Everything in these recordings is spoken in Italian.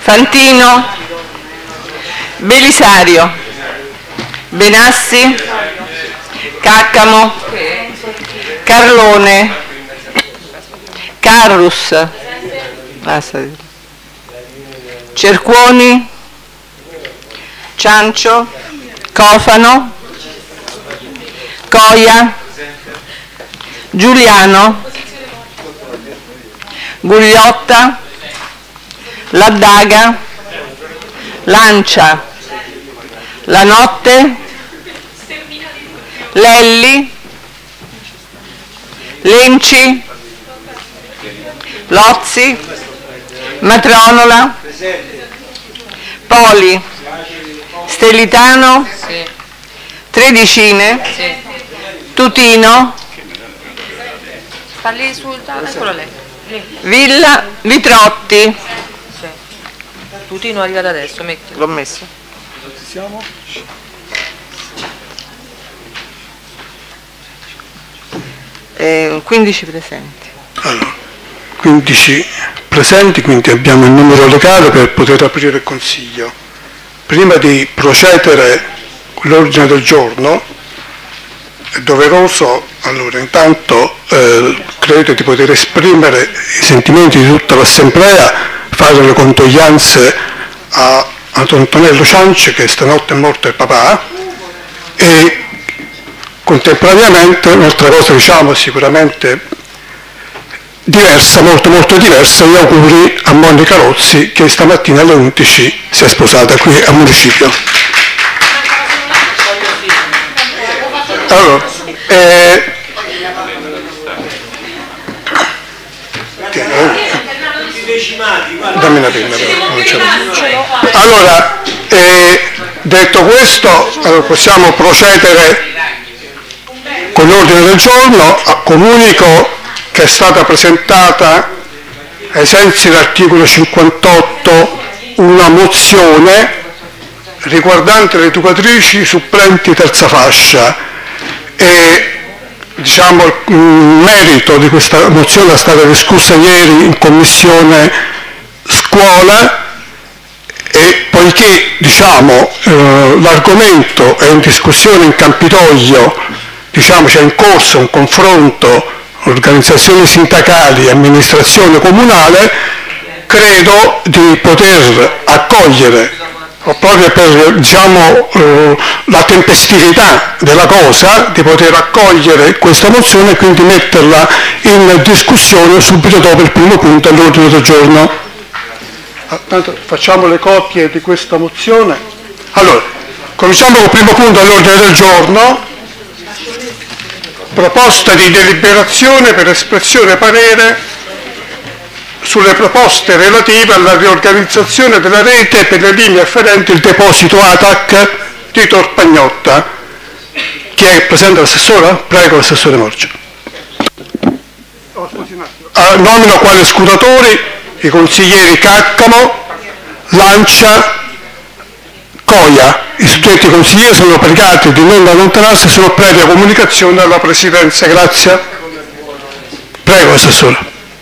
Fantino, Belisario, Benassi, Caccamo, Carlone, Carrus, Cercuoni, Ciancio, Cofano, Coia, Giuliano, Gugliotta, Laddaga, Lancia, Lanotte, Lelli, Lenci, Lozzi, Matronola, Poli, Stellitano, Tredicine, Tutino, Villa, Vitrotti. Tutino arriva da adesso, metti. L'ho messo. Siamo? 15 presenti. Allora, 15 presenti, quindi abbiamo il numero legale per poter aprire il Consiglio. Prima di procedere con l'ordine del giorno, è doveroso, allora intanto credo di poter esprimere i sentimenti di tutta l'Assemblea, fare le condoglianze a Antonello Cianci, che stanotte è morto il papà, e contemporaneamente un'altra cosa, diciamo, sicuramente diversa, molto diversa, gli auguri a Monica Rozzi, che stamattina alle 11 si è sposata qui al municipio. Allora, dammi una penna, però non ce l'ho. Allora, detto questo, possiamo procedere con l'ordine del giorno. Comunico che è stata presentata ai sensi dell'articolo 58 una mozione riguardante le educatrici supplenti terza fascia, e diciamo il merito di questa mozione è stata discussa ieri in commissione scuola, e poiché diciamo l'argomento è in discussione in Campidoglio, diciamo c'è in corso un confronto organizzazioni sindacali e amministrazione comunale, credo di poter accogliere, proprio per diciamo, la tempestività della cosa, di poter accogliere questa mozione e quindi metterla in discussione subito dopo il primo punto all'ordine del giorno. Tanto facciamo le copie di questa mozione. Allora, cominciamo col primo punto all'ordine del giorno. Proposta di deliberazione per espressione parere sulle proposte relative alla riorganizzazione della rete per le linee afferenti il deposito ATAC di Torpagnotta. Chi è presente, l'assessore? Prego, l'assessore Morgia. Nomino quali scrutatori i consiglieri Caccamo, Lancia, Coia. I suddetti consiglieri sono pregati di non allontanarsi solo previa comunicazione alla Presidenza. Grazie. Prego, Assessore.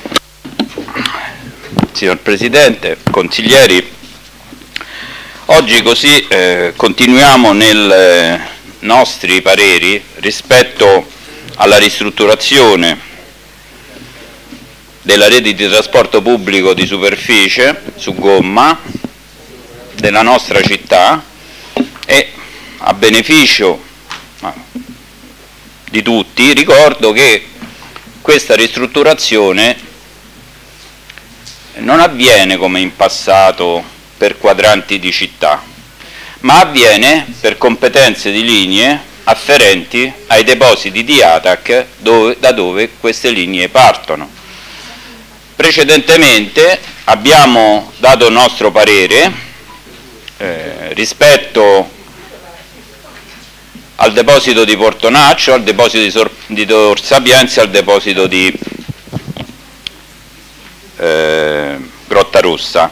Signor Presidente, consiglieri, oggi così continuiamo nei nostri pareri rispetto alla ristrutturazione della rete di trasporto pubblico di superficie su gomma della nostra città, e a beneficio di tutti ricordo che questa ristrutturazione non avviene come in passato per quadranti di città, ma avviene per competenze di linee afferenti ai depositi di ATAC da dove queste linee partono. Precedentemente abbiamo dato il nostro parere rispetto al deposito di Portonaccio, al deposito di Tor Sapienza e al deposito di Grottarossa.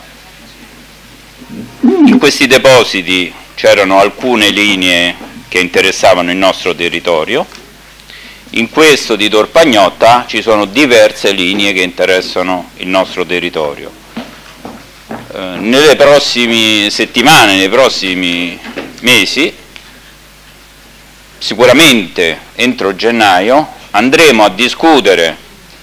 In questi depositi c'erano alcune linee che interessavano il nostro territorio, in questo di Torpagnotta ci sono diverse linee che interessano il nostro territorio. nelle prossime settimane, nei prossimi mesi, sicuramente entro gennaio, andremo a discutere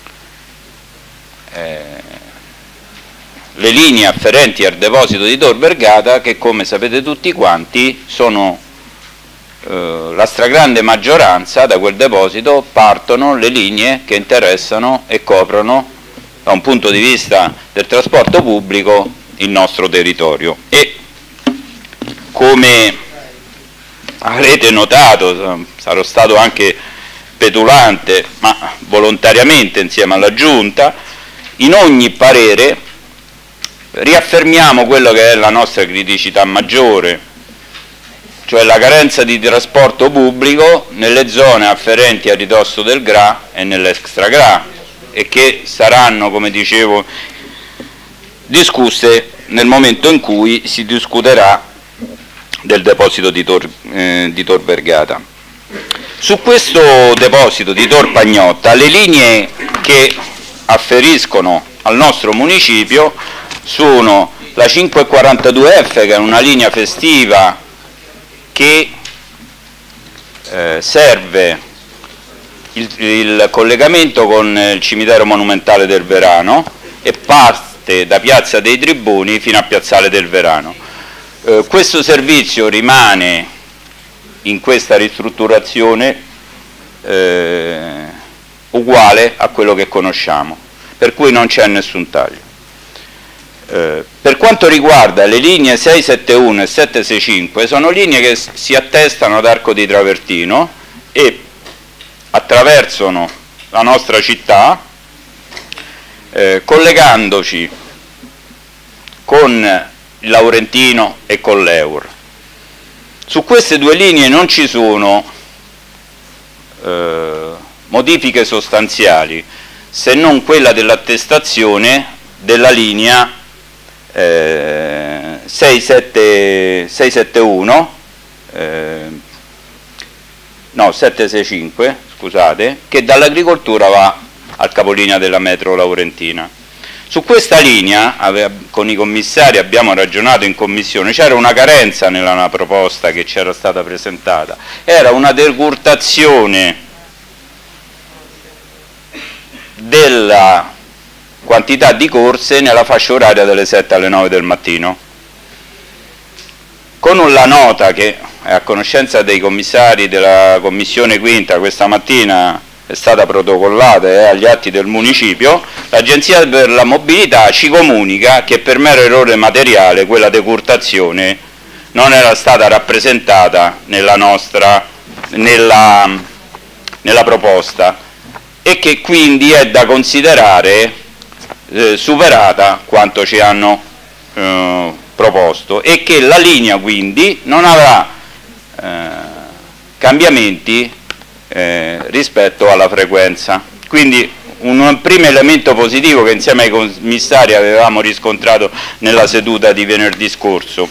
le linee afferenti al deposito di Tor Vergata, che come sapete tutti quanti sono la stragrande maggioranza. Da quel deposito partono le linee che interessano e coprono da un punto di vista del trasporto pubblico il nostro territorio. E come avrete notato, sarò stato anche petulante, ma volontariamente insieme alla Giunta, in ogni parere riaffermiamo quello che è la nostra criticità maggiore, cioè la carenza di trasporto pubblico nelle zone afferenti a ridosso del GRA e nell'extra GRA, e che saranno, come dicevo, discusse nel momento in cui si discuterà del deposito di Tor Vergata. Su questo deposito di Tor Pagnotta, le linee che afferiscono al nostro municipio sono la 542F, che è una linea festiva che serve il collegamento con il cimitero monumentale del Verano e parte da Piazza dei Tribuni fino a Piazzale del Verano. Questo servizio rimane in questa ristrutturazione uguale a quello che conosciamo, per cui non c'è nessun taglio. Per quanto riguarda le linee 671 e 765, sono linee che si attestano ad Arco di Travertino e attraversano la nostra città, collegandoci con il Laurentino e con l'Eur. Su queste due linee non ci sono modifiche sostanziali, se non quella dell'attestazione della linea 765, scusate, che dall'agricoltura va al capolinea della metro laurentina. Su questa linea, con i commissari abbiamo ragionato in commissione, c'era una carenza nella proposta che c'era stata presentata, era una decurtazione della quantità di corse nella fascia oraria dalle 7 alle 9 del mattino. Con la nota che è a conoscenza dei commissari della Commissione Quinta questa mattina è stata protocollata e è agli atti del municipio, l'Agenzia per la Mobilità ci comunica che per mero errore materiale quella decurtazione non era stata rappresentata nella proposta e che quindi è da considerare superata quanto ci hanno proposto, e che la linea quindi non avrà cambiamenti rispetto alla frequenza. Quindi un primo elemento positivo che insieme ai commissari avevamo riscontrato nella seduta di venerdì scorso.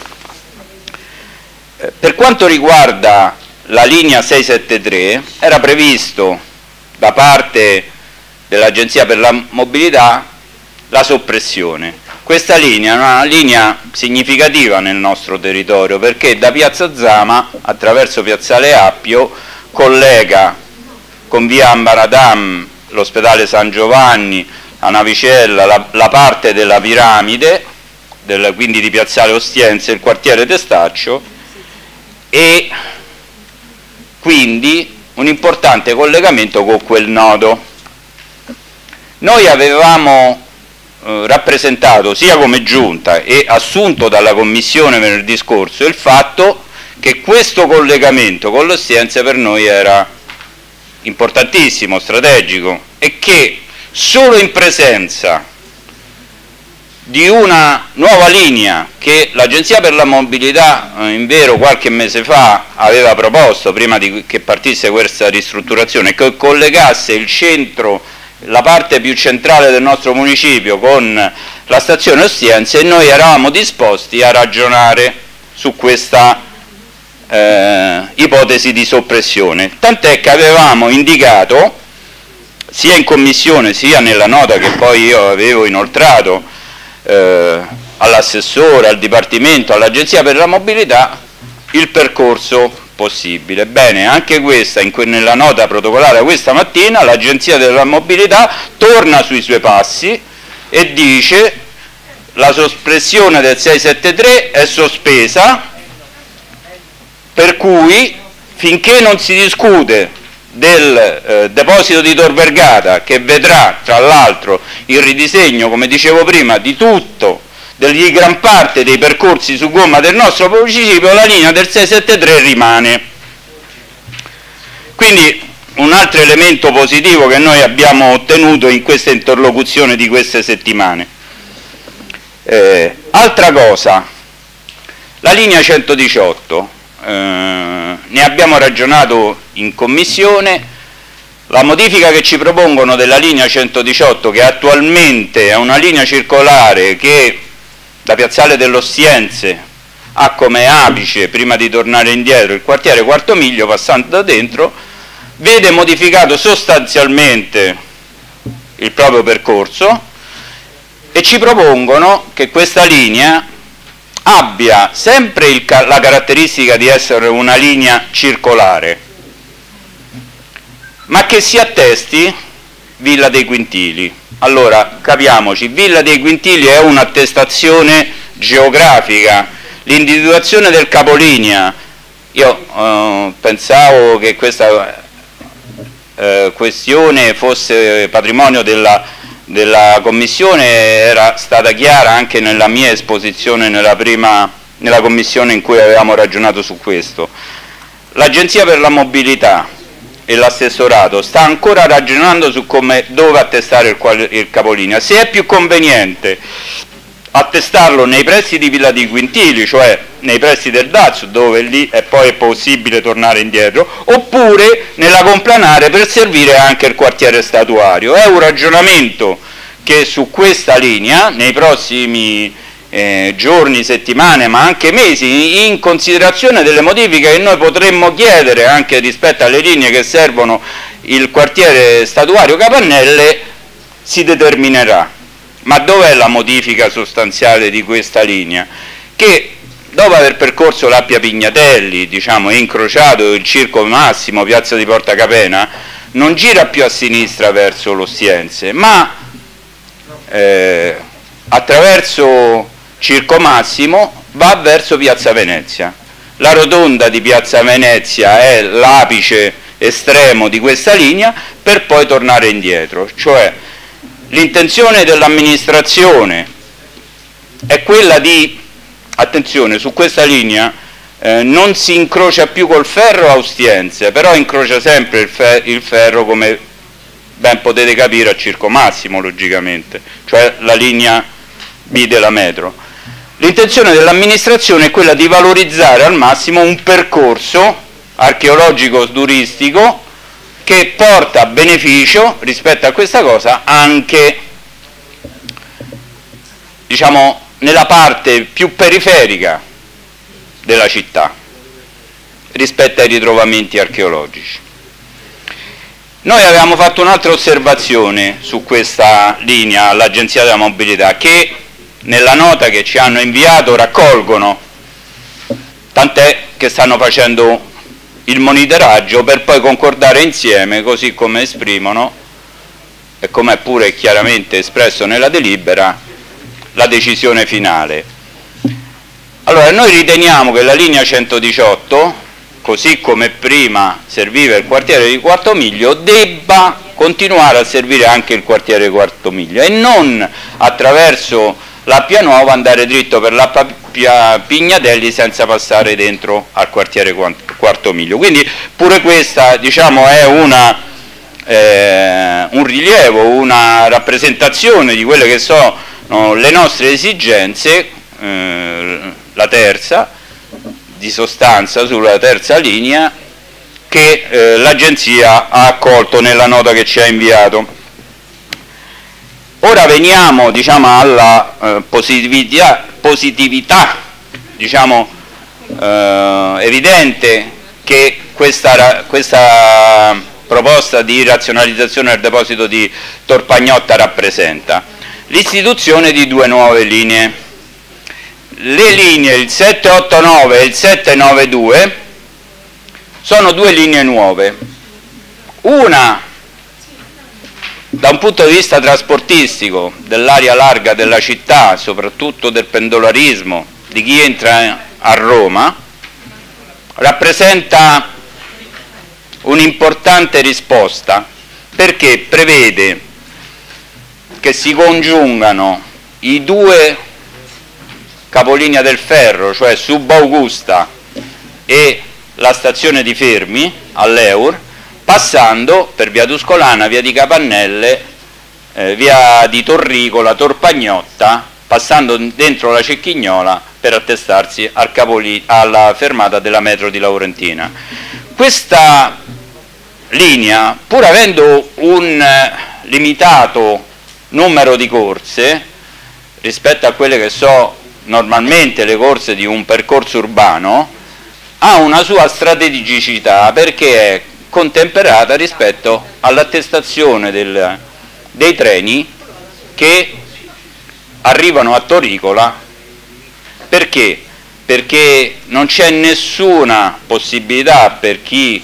Per quanto riguarda la linea 673, era previsto da parte dell'Agenzia per la Mobilità la soppressione. Questa linea è una linea significativa nel nostro territorio, perché da Piazza Zama attraverso Piazzale Appio collega con via Ambaradam l'ospedale San Giovanni, la Navicella, la parte della piramide, quindi di Piazzale Ostiense, il quartiere Testaccio, e quindi un importante collegamento con quel nodo. Noi avevamo rappresentato sia come giunta e assunto dalla Commissione venerdì scorso il fatto che questo collegamento con l'Ostiense per noi era importantissimo, strategico, e che solo in presenza di una nuova linea che l'Agenzia per la Mobilità in vero qualche mese fa aveva proposto prima che partisse questa ristrutturazione, che collegasse il centro, la parte più centrale del nostro municipio con la stazione Ostiense, e noi eravamo disposti a ragionare su questa ipotesi di soppressione, tant'è che avevamo indicato sia in commissione sia nella nota che poi io avevo inoltrato all'assessore, al Dipartimento, all'Agenzia per la Mobilità il percorso possibile. Bene, anche questa, nella nota protocollare questa mattina, l'Agenzia della Mobilità torna sui suoi passi e dice: la soppressione del 673 è sospesa, per cui finché non si discute del deposito di Tor Vergata, che vedrà tra l'altro il ridisegno, come dicevo prima, di gran parte dei percorsi su gomma del nostro municipio, la linea del 673 rimane. Quindi un altro elemento positivo che noi abbiamo ottenuto in questa interlocuzione di queste settimane. Altra cosa, la linea 118, ne abbiamo ragionato in commissione. La modifica che ci propongono della linea 118, che attualmente è una linea circolare che da Piazzale dell'Ostiense ha come apice, prima di tornare indietro, il quartiere Quarto Miglio, passando da dentro, vede modificato sostanzialmente il proprio percorso, e ci propongono che questa linea abbia sempre la caratteristica di essere una linea circolare, ma che si attesti Villa dei Quintili. Allora, capiamoci, Villa dei Quintili è un'attestazione geografica, l'individuazione del capolinea. Io pensavo che questa questione fosse patrimonio della Commissione, era stata chiara anche nella mia esposizione nella Commissione in cui avevamo ragionato su questo. L'Agenzia per la Mobilità e l'assessorato sta ancora ragionando su dove attestare il capolinea, se è più conveniente attestarlo nei pressi di Villa dei Quintili, cioè nei pressi del Dazio, dove lì è poi possibile tornare indietro, oppure nella Complanare per servire anche il quartiere statuario. È un ragionamento che su questa linea nei prossimi giorni, settimane, ma anche mesi, in considerazione delle modifiche che noi potremmo chiedere anche rispetto alle linee che servono il quartiere statuario Capannelle, si determinerà. Ma dov'è la modifica sostanziale di questa linea? Che dopo aver percorso l'Appia Pignatelli, diciamo, e incrociato il Circo Massimo, piazza di Porta Capena, non gira più a sinistra verso l'Ostiense, ma attraverso Circo Massimo va verso Piazza Venezia. La rotonda di Piazza Venezia è l'apice estremo di questa linea, per poi tornare indietro. Cioè, l'intenzione dell'amministrazione è quella di, attenzione, su questa linea non si incrocia più col ferro a Ostiense, però incrocia sempre il ferro, come ben potete capire, a Circo Massimo, logicamente, cioè la linea B della metro. L'intenzione dell'amministrazione è quella di valorizzare al massimo un percorso archeologico turistico che porta beneficio rispetto a questa cosa anche, diciamo, nella parte più periferica della città rispetto ai ritrovamenti archeologici. Noi avevamo fatto un'altra osservazione su questa linea all'Agenzia della Mobilità, che nella nota che ci hanno inviato raccolgono, tant'è che stanno facendo il monitoraggio per poi concordare insieme, così come esprimono e come è pure chiaramente espresso nella delibera, la decisione finale. Allora, noi riteniamo che la linea 118, così come prima serviva il quartiere di Quarto Miglio, debba continuare a servire anche il quartiere Quarto Miglio e non attraverso l'Appia Nuova andare dritto per l'Appia Pignatelli senza passare dentro al quartiere Quarto Miglio. Quindi pure questa, diciamo, è un rilievo, una rappresentazione di quelle che sono le nostre esigenze, la terza, di sostanza sulla terza linea, che l'Agenzia ha accolto nella nota che ci ha inviato. Ora veniamo, diciamo, alla positività, diciamo, evidente che questa proposta di razionalizzazione del deposito di Tor Pagnotta rappresenta: l'istituzione di 2 nuove linee. le linee, il 789 e il 792, sono due linee nuove. Una, da un punto di vista trasportistico, dell'area larga della città, soprattutto del pendolarismo, di chi entra a Roma, rappresenta un'importante risposta, perché prevede che si congiungano i due capolinea del ferro, cioè Subaugusta e la stazione di Fermi all'Eur, passando per via Tuscolana, via di Capannelle, via di Torricola, Torpagnotta, passando dentro la Cecchignola per attestarsi alla fermata della metro di Laurentina. Questa linea, pur avendo un limitato numero di corse rispetto a quelle che so normalmente le corse di un percorso urbano, ha una sua strategicità, perché è contemperata rispetto all'attestazione dei treni che arrivano a Torricola. Perché? Perché non c'è nessuna possibilità per chi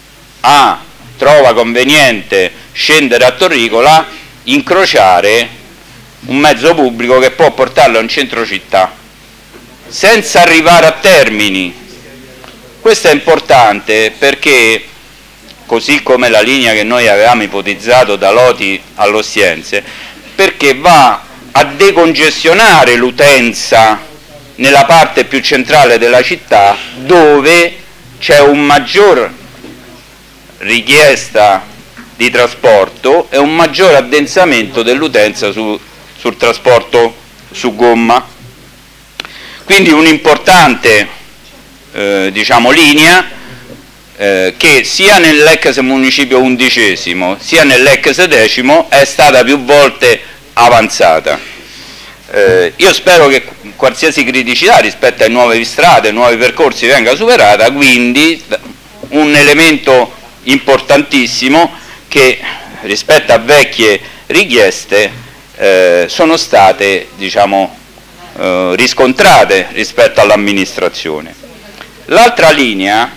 trova conveniente scendere a Torricola incrociare un mezzo pubblico che può portarlo in centro città senza arrivare a Termini. Questo è importante perché, così come la linea che noi avevamo ipotizzato da Loti all'Ostiense, perché va a decongestionare l'utenza nella parte più centrale della città, dove c'è un maggior richiesta di trasporto e un maggior addensamento dell'utenza sul trasporto su gomma. Quindi un'importante linea che sia nell'ex municipio 11° sia nell'ex 10° è stata più volte avanzata. Io spero che qualsiasi criticità rispetto a nuove strade, nuovi percorsi venga superata, quindi un elemento importantissimo che rispetto a vecchie richieste sono state riscontrate rispetto all'amministrazione. L'altra linea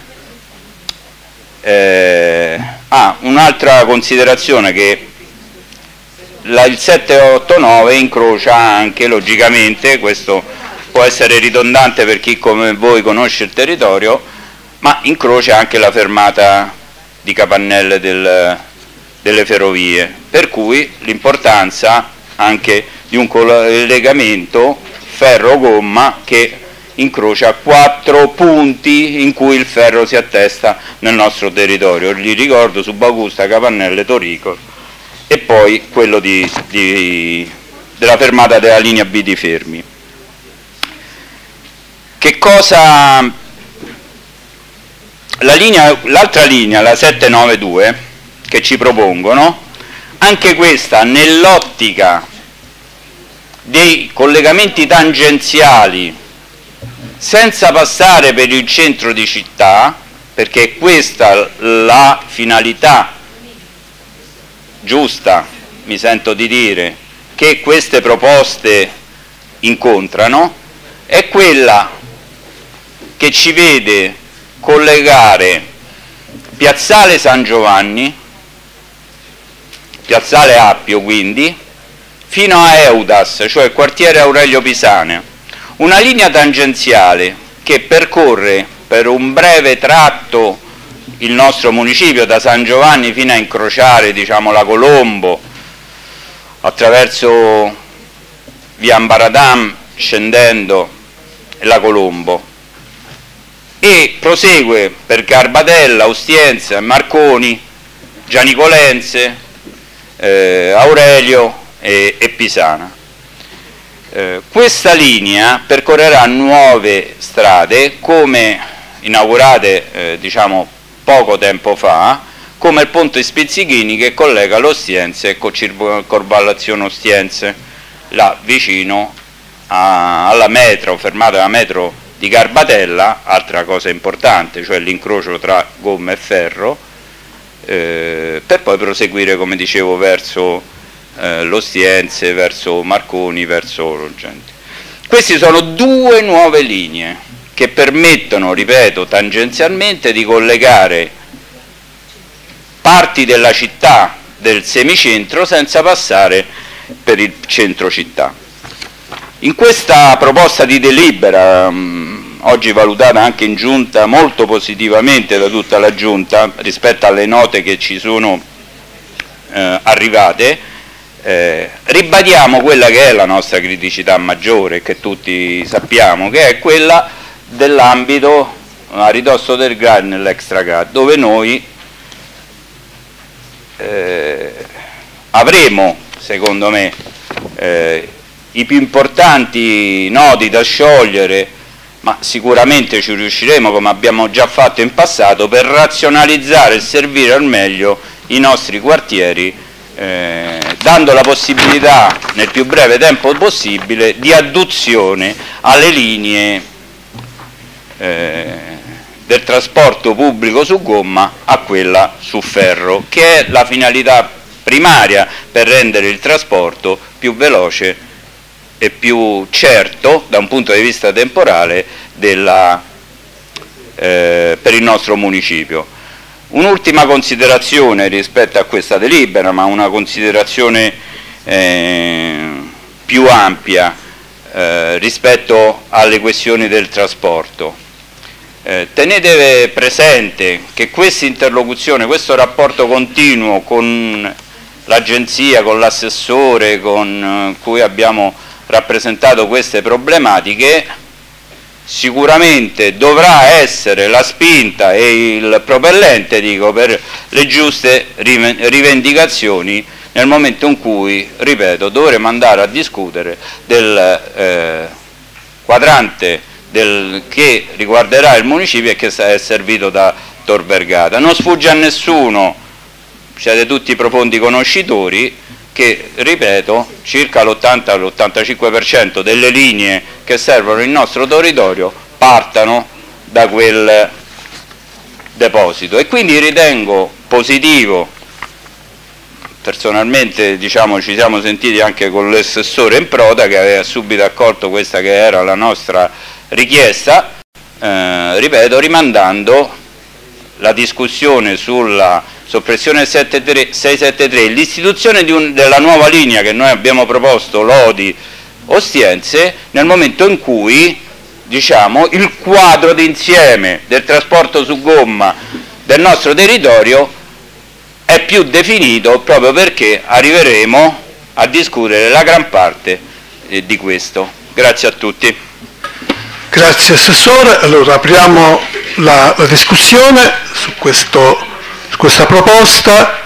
ha un'altra considerazione, che il 789 incrocia anche, logicamente, questo può essere ridondante per chi come voi conosce il territorio, ma incrocia anche la fermata di Capannelle delle ferrovie, per cui l'importanza anche di un collegamento ferro-gomma che incrocia 4 punti in cui il ferro si attesta nel nostro territorio. Li ricordo: Subaugusta, Capannelle, Torricola e poi quello della fermata della linea B di Fermi. Che cosa? L'altra linea, la 792, che ci propongono, anche questa nell'ottica dei collegamenti tangenziali senza passare per il centro di città, perché è questa la finalità giusta, mi sento di dire, che queste proposte incontrano, è quella che ci vede collegare Piazzale San Giovanni, Piazzale Appio quindi, fino a Eudas, cioè il quartiere Aurelio Pisane, una linea tangenziale che percorre per un breve tratto il nostro municipio, da San Giovanni fino a incrociare la Colombo, attraverso via Ambaradam scendendo la Colombo, e prosegue per Garbatella, Ostiense, Marconi, Gianicolense, Aurelio e Pisana. Questa linea percorrerà nuove strade, come inaugurate poco tempo fa, come il ponte Spizzichini che collega l'Ostiense con Circonvallazione Ostiense, là vicino alla metro, fermata della metro di Garbatella, altra cosa importante, cioè l'incrocio tra gomma e ferro, per poi proseguire, come dicevo, verso l'Ostiense, verso Marconi, verso Rogente. Queste sono 2 nuove linee che permettono, ripeto, tangenzialmente di collegare parti della città del semicentro senza passare per il centro città. In questa proposta di delibera, oggi valutata anche in Giunta molto positivamente da tutta la Giunta rispetto alle note che ci sono arrivate, ribadiamo quella che è la nostra criticità maggiore, che tutti sappiamo, che è quella dell'ambito a ridosso del GRAD nell'extra GRAD, dove noi avremo, secondo me, i più importanti nodi da sciogliere, ma sicuramente ci riusciremo, come abbiamo già fatto in passato, per razionalizzare e servire al meglio i nostri quartieri, dando la possibilità nel più breve tempo possibile di adduzione alle linee del trasporto pubblico su gomma a quella su ferro, che è la finalità primaria per rendere il trasporto più veloce e più certo da un punto di vista temporale per il nostro municipio. Un'ultima considerazione rispetto a questa delibera, ma una considerazione più ampia rispetto alle questioni del trasporto. Tenete presente che questa interlocuzione, questo rapporto continuo con l'agenzia, con l'assessore con cui abbiamo rappresentato queste problematiche, sicuramente dovrà essere la spinta e il propellente, dico, per le giuste rivendicazioni nel momento in cui, ripeto, dovremo andare a discutere del quadrante che riguarderà il municipio e che è servito da Tor Vergata. Non sfugge a nessuno, siete tutti profondi conoscitori, che, ripeto, circa l'80-85% delle linee che servono il nostro territorio partano da quel deposito, e quindi ritengo positivo, personalmente, diciamo, ci siamo sentiti anche con l'assessore Improda, che aveva subito accolto questa che era la nostra richiesta, ripeto, rimandando la discussione sulla soppressione 673, l'istituzione della nuova linea che noi abbiamo proposto, Lodi-Ostiense, nel momento in cui, diciamo, il quadro d'insieme del trasporto su gomma del nostro territorio è più definito, proprio perché arriveremo a discutere la gran parte di questo. Grazie a tutti. Grazie Assessore. Allora apriamo la discussione su questa proposta.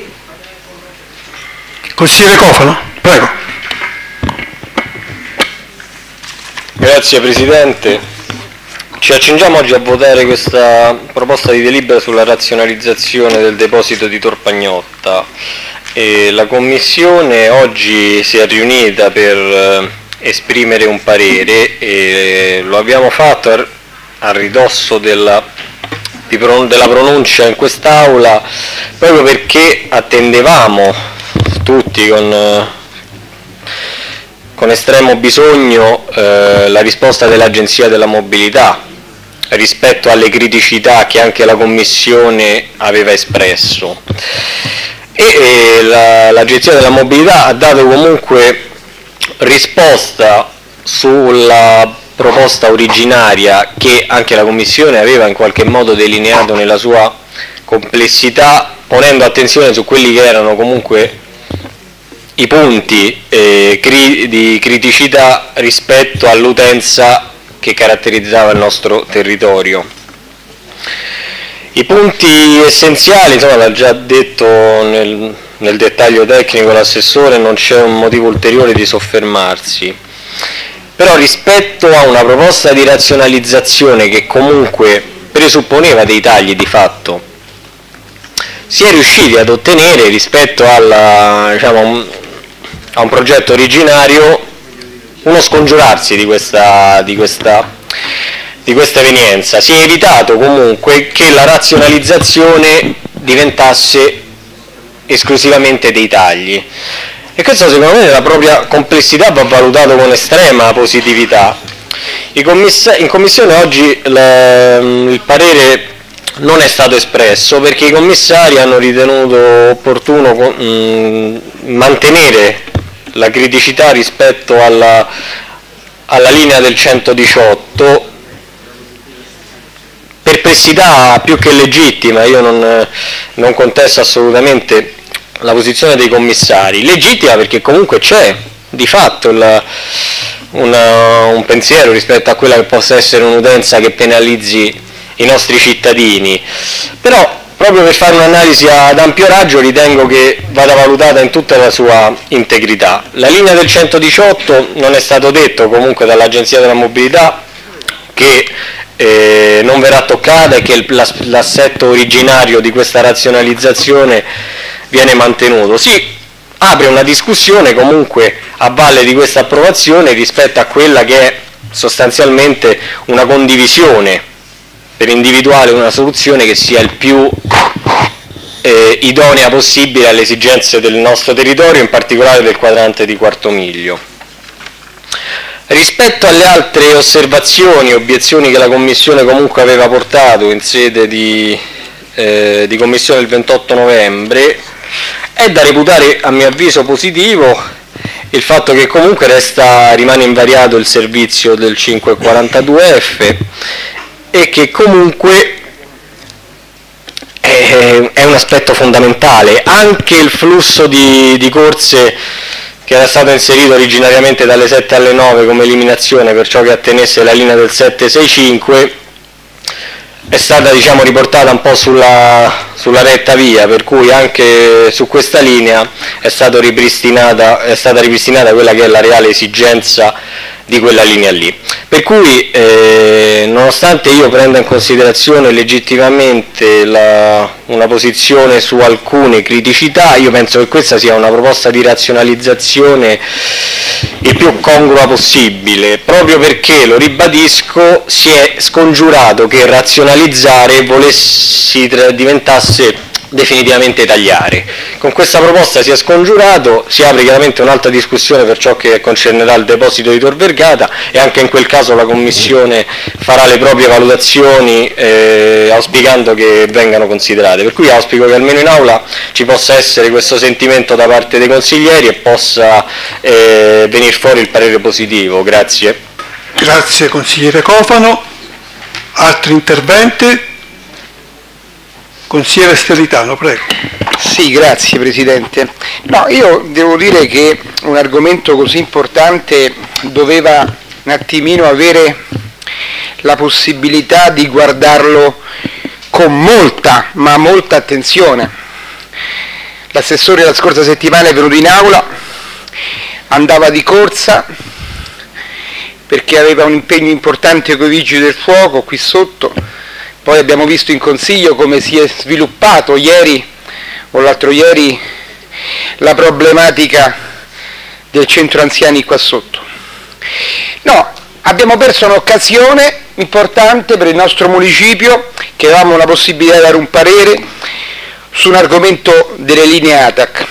Consigliere Cofano, prego. Grazie Presidente. Ci accingiamo oggi a votare questa proposta di delibera sulla razionalizzazione del deposito di Tor Pagnotta. La Commissione oggi si è riunita per esprimere un parere e lo abbiamo fatto a ridosso della pronuncia in quest'Aula, proprio perché attendevamo tutti con estremo bisogno la risposta dell'Agenzia della Mobilità rispetto alle criticità che anche la Commissione aveva espresso, e l'Agenzia della Mobilità ha dato comunque risposta sulla proposta originaria che anche la Commissione aveva in qualche modo delineato nella sua complessità, ponendo attenzione su quelli che erano comunque i punti di criticità rispetto all'utenza che caratterizzava il nostro territorio. I punti essenziali, insomma, l'ha già detto nel dettaglio tecnico l'assessore, non c'è un motivo ulteriore di soffermarsi. Però rispetto a una proposta di razionalizzazione che comunque presupponeva dei tagli di fatto, si è riusciti ad ottenere rispetto diciamo, a un progetto originario uno scongiurarsi di questa evenienza. Si è evitato comunque che la razionalizzazione diventasse esclusivamente dei tagli. E questo secondo me nella propria complessità va valutato con estrema positività. In Commissione oggi il parere non è stato espresso perché i commissari hanno ritenuto opportuno mantenere la criticità rispetto alla linea del 118, perplessità più che legittima. Io non contesto assolutamente la posizione dei commissari, legittima perché comunque c'è di fatto un pensiero rispetto a quella che possa essere un'utenza che penalizzi i nostri cittadini, però proprio per fare un'analisi ad ampio raggio ritengo che vada valutata in tutta la sua integrità. La linea del 118 non è stato detto comunque dall'Agenzia della Mobilità che non verrà toccata e che l'assetto originario di questa razionalizzazione viene mantenuto. Si apre una discussione comunque a valle di questa approvazione rispetto a quella che è sostanzialmente una condivisione per individuare una soluzione che sia il più idonea possibile alle esigenze del nostro territorio, in particolare del quadrante di Quarto Miglio. Rispetto alle altre osservazioni e obiezioni che la Commissione comunque aveva portato in sede di Commissione il 28 novembre, è da reputare a mio avviso positivo il fatto che comunque rimane invariato il servizio del 542F e che comunque è un aspetto fondamentale. Anche il flusso di corse che era stato inserito originariamente dalle 7 alle 9 come eliminazione per ciò che attenesse la linea del 765 è stata riportata un po' sulla retta via, per cui anche su questa linea è stata ripristinata quella che è la reale esigenza di quella linea lì. Per cui nonostante io prenda in considerazione legittimamente una posizione su alcune criticità, io penso che questa sia una proposta di razionalizzazione il più congrua possibile, proprio perché, lo ribadisco, si è scongiurato che razionalizzare diventasse definitivamente tagliare. Con questa proposta si è scongiurato, si apre chiaramente un'altra discussione per ciò che concernerà il deposito di Tor Vergata e anche in quel caso la Commissione farà le proprie valutazioni auspicando che vengano considerate. Per cui auspico che almeno in Aula ci possa essere questo sentimento da parte dei consiglieri e possa venire fuori il parere positivo. Grazie. Grazie consigliere Cofano. Altri interventi? Consigliere Steritano, prego. Sì, grazie Presidente. No, io devo dire che un argomento così importante doveva un attimino avere la possibilità di guardarlo con molta, ma molta attenzione. L'assessore la scorsa settimana è venuto in aula, andava di corsa perché aveva un impegno importante con i vigili del fuoco qui sotto. Poi abbiamo visto in consiglio come si è sviluppato ieri o l'altro ieri la problematica del centro anziani qua sotto. No, abbiamo perso un'occasione importante per il nostro municipio, che avevamo la possibilità di dare un parere su un argomento delle linee ATAC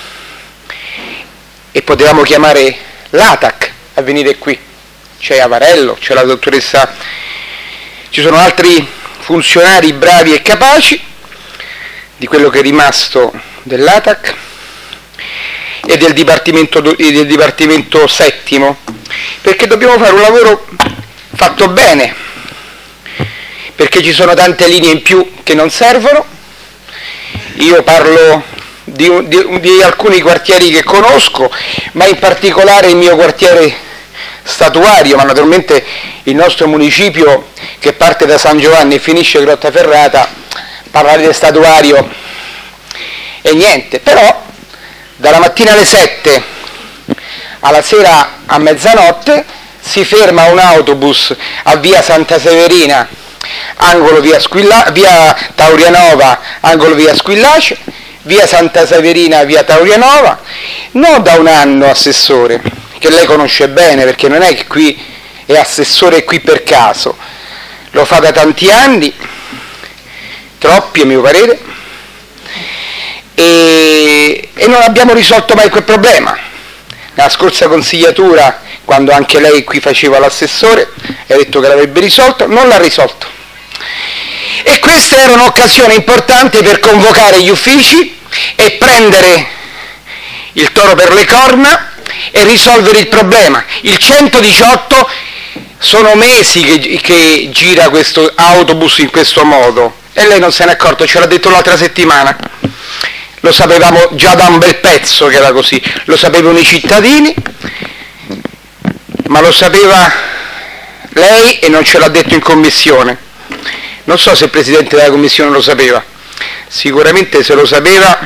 e potevamo chiamare l'ATAC a venire qui. C'è Avarello, c'è la dottoressa, ci sono altri funzionari bravi e capaci di quello che è rimasto dell'ATAC e del Dipartimento Settimo, perché dobbiamo fare un lavoro fatto bene, perché ci sono tante linee in più che non servono. Io parlo di alcuni quartieri che conosco, ma in particolare il mio quartiere Statuario, ma naturalmente il nostro municipio che parte da San Giovanni e finisce Grottaferrata, parlare del Statuario è niente, però dalla mattina alle 7 alla sera a mezzanotte si ferma un autobus a via Santa Severina, angolo via Taurianova, angolo via Squillace, via Santa Severina, via Taurianova, non da un anno, assessore, che lei conosce bene, perché non è che qui è assessore qui per caso, lo fa da tanti anni, troppi a mio parere, e e non abbiamo risolto mai quel problema. Nella scorsa consigliatura, quando anche lei qui faceva l'assessore, ha detto che l'avrebbe risolto, non l'ha risolto. E questa era un'occasione importante per convocare gli uffici e prendere il toro per le corna e risolvere il problema. Il 118 sono mesi che gira questo autobus in questo modo e lei non se n'è accorto, ce l'ha detto l'altra settimana. Lo sapevamo già da un bel pezzo che era così, lo sapevano i cittadini, ma lo sapeva lei e non ce l'ha detto in commissione. Non so se il Presidente della Commissione lo sapeva, sicuramente se lo sapeva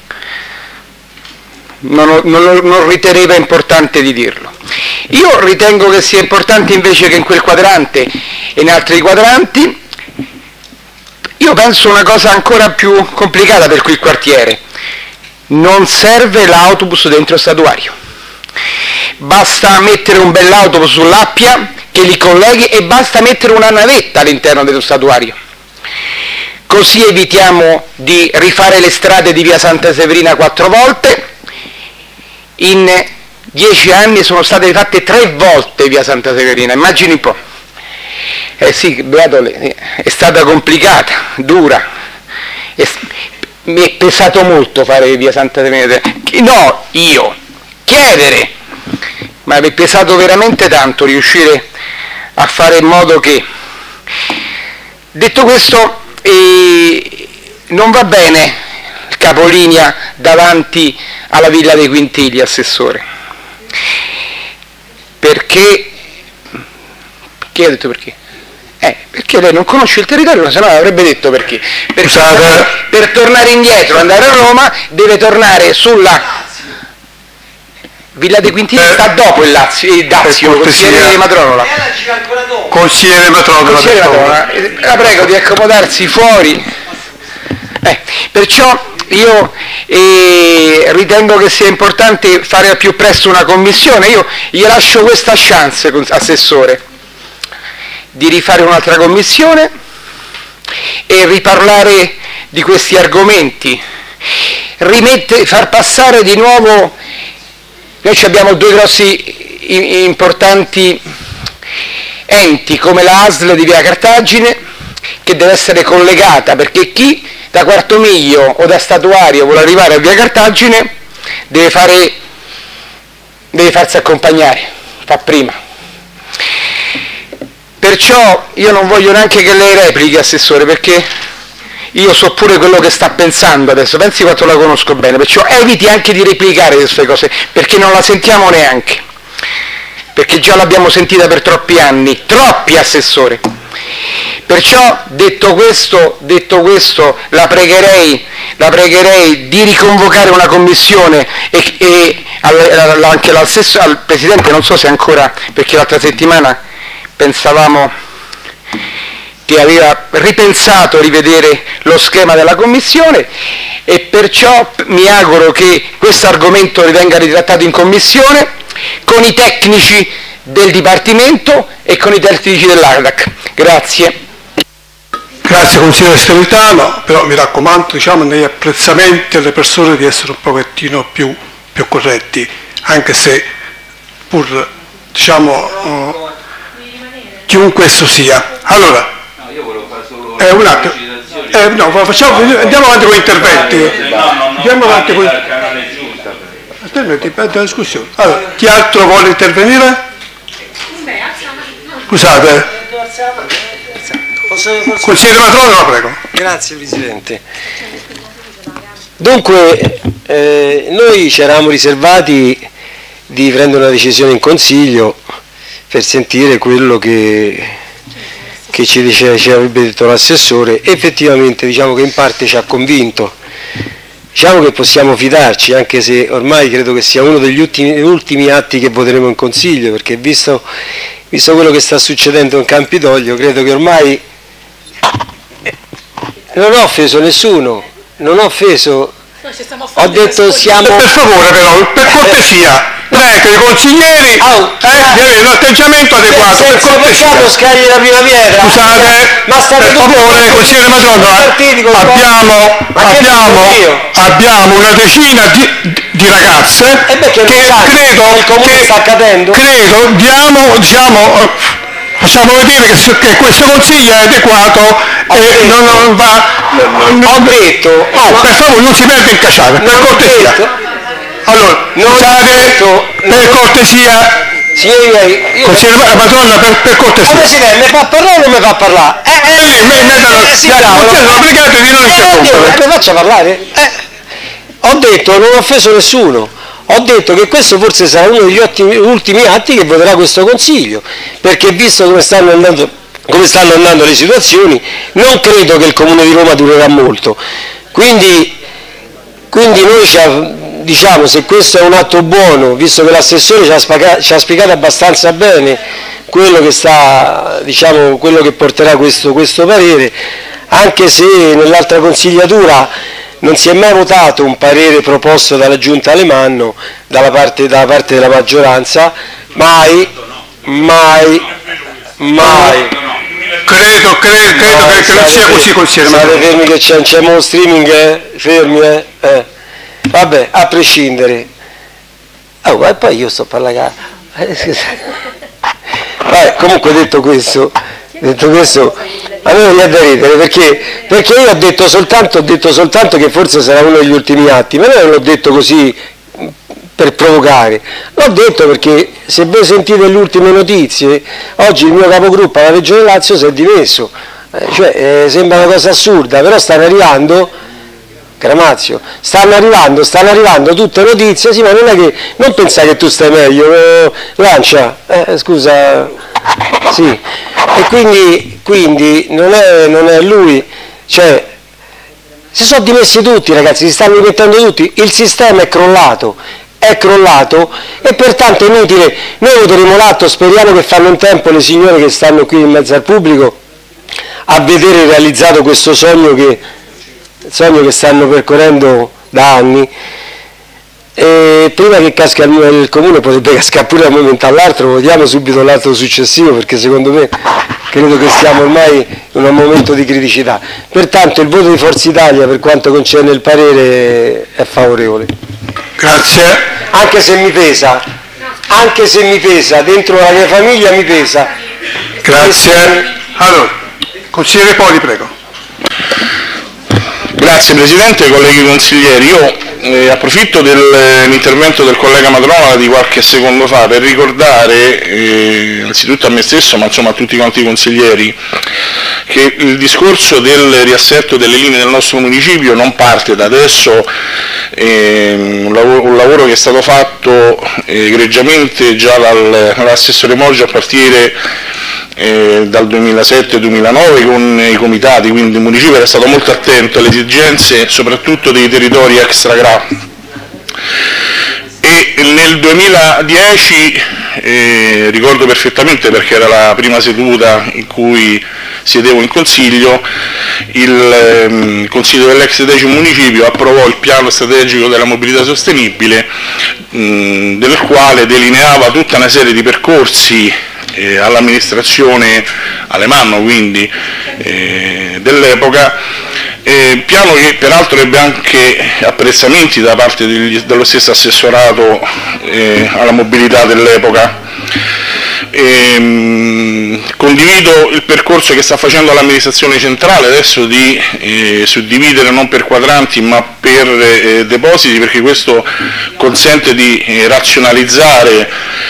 non riteneva importante di dirlo. Io ritengo che sia importante invece che in quel quadrante e in altri quadranti, io penso una cosa ancora più complicata per quel quartiere: non serve l'autobus dentro statuario, basta mettere un bell'autobus sull'Appia che li colleghi e basta mettere una navetta all'interno dello statuario, così evitiamo di rifare le strade di via Santa Severina 4 volte. In 10 anni sono state rifatte 3 volte via Santa Severina, immagini un po'. Sì, beato lei, è stata complicata, dura, mi è pesato molto fare via Santa Severina, no, io, chiedere, ma mi è pesato veramente tanto riuscire a fare in modo che, detto questo, non va bene il capolinea davanti alla Villa dei Quintigli, assessore, perché ha detto perché? Perché lei non conosce il territorio, se no l'avrebbe detto perché. Perché per tornare indietro, andare a Roma, deve tornare sulla Villa dei Quintigli, sta dopo il Dazio, consigliere Matronola. Consigliere Matronola. La prego di accomodarsi fuori. Perciò io ritengo che sia importante fare al più presto una commissione. Io gli lascio questa chance, assessore, di rifare un'altra commissione e riparlare di questi argomenti, far passare di nuovo. Noi abbiamo 2 grossi importanti enti come la ASL di via Cartagine, che deve essere collegata, perché chi da Quarto Miglio o da Statuario vuole arrivare a via Cartagine deve farsi accompagnare, fa prima. Perciò io non voglio neanche che lei replichi, assessore, perché io so pure quello che sta pensando adesso, pensi quanto la conosco bene, perciò eviti anche di replicare queste cose, perché non la sentiamo neanche, perché già l'abbiamo sentita per troppi anni, troppi, assessore. Perciò, detto questo, la pregherei di riconvocare una commissione e anche al Presidente, non so se ancora, perché l'altra settimana pensavamo che aveva ripensato a rivedere lo schema della commissione, e perciò mi auguro che questo argomento venga ritrattato in commissione con i tecnici del Dipartimento e con i tecnici dell'ARDAC. Grazie. Grazie consigliere Scaritano, però mi raccomando, negli apprezzamenti alle persone di essere un pochettino più corretti, anche se pur chiunque esso sia. Allora, io volevo fare solo un attimo. Andiamo avanti con gli interventi. Andiamo avanti con il canale giusto. Aspetta, la discussione. Allora, chi altro vuole intervenire? Scusate. Consigliere Matronola, la prego. Grazie Presidente. Dunque, noi ci eravamo riservati di prendere una decisione in Consiglio per sentire quello che ci avrebbe detto l'assessore. Effettivamente diciamo che in parte ci ha convinto, diciamo che possiamo fidarci, anche se ormai credo che sia uno degli ultimi atti che voteremo in Consiglio, perché visto quello che sta succedendo in Campidoglio, credo che ormai non ho offeso nessuno, non ho offeso, ho detto siamo... Per favore però, per cortesia, no, i consiglieri di avere un atteggiamento adeguato. Per cortesia, scagli la prima pietra. scusate, per favore, consigliere Matronola, abbiamo una decina di ragazze che facciamo vedere che questo consiglio è adeguato e non va. Ho detto, per favore, non si mette in cacciata, per cortesia. Allora, per cortesia, consigliere Matronola, per cortesia. Presidente, mi fa parlare o non mi fa parlare? Sono obbligato di non interrompere. Mi faccia parlare? Ho detto, non ho offeso nessuno. Ho detto che questo forse sarà uno degli ultimi atti che voterà questo Consiglio, perché visto come stanno andando le situazioni, non credo che il Comune di Roma durerà molto. Quindi noi diciamo, se questo è un atto buono, visto che l'assessore ci ha spiegato abbastanza bene quello che porterà questo parere, anche se nell'altra consigliatura non si è mai votato un parere proposto dalla Giunta Alemanno dalla parte della maggioranza, mai. Credo che non sia così, consigliere. State fermi che c'è uno streaming, fermi, Vabbè, a prescindere. E poi io sto parlando. Comunque detto questo, a me viene da ridere perché io ho detto soltanto che forse sarà uno degli ultimi atti, ma non l'ho detto così per provocare, l'ho detto perché se voi sentite le ultime notizie, oggi il mio capogruppo alla Regione Lazio si è dimesso, sembra una cosa assurda, però stanno arrivando, Gramazio, stanno arrivando tutte notizie, sì, ma non pensare che tu stai meglio, Lancia, scusa, sì, e quindi non è lui, si sono dimessi tutti, ragazzi, si stanno dimettendo tutti, il sistema è crollato e pertanto è inutile, noi voteremo l'atto, speriamo che fanno in tempo le signore che stanno qui in mezzo al pubblico a vedere realizzato questo sogno che stanno percorrendo da anni, e prima che casca il comune potrebbe cascare pure da un momento all'altro, votiamo subito l'atto successivo perché secondo me credo che stiamo ormai in un momento di criticità. Pertanto il voto di Forza Italia per quanto concerne il parere è favorevole. Grazie. Anche se mi pesa, dentro la mia famiglia mi pesa. Grazie. Allora, consigliere Poli, prego. Grazie Presidente, colleghi consiglieri, io approfitto dell'intervento del collega Matronola di qualche secondo fa per ricordare innanzitutto a me stesso, ma insomma a tutti quanti i consiglieri, che il discorso del riassetto delle linee del nostro municipio non parte da adesso, un lavoro che è stato fatto egregiamente già dall'assessore Moggio a partire dal 2007-2009 con i comitati, quindi il municipio era stato molto attento alle esigenze soprattutto dei territori extra-GRA. E nel 2010, ricordo perfettamente perché era la prima seduta in cui siedevo in consiglio, il consiglio dell'ex 10 municipio approvò il piano strategico della mobilità sostenibile, del quale delineava tutta una serie di percorsi all'amministrazione Alemanno, quindi dell'epoca, piano che peraltro ebbe anche apprezzamenti da parte dello stesso assessorato alla mobilità dell'epoca. Condivido il percorso che sta facendo l'amministrazione centrale adesso di suddividere non per quadranti ma per depositi, perché questo consente di razionalizzare,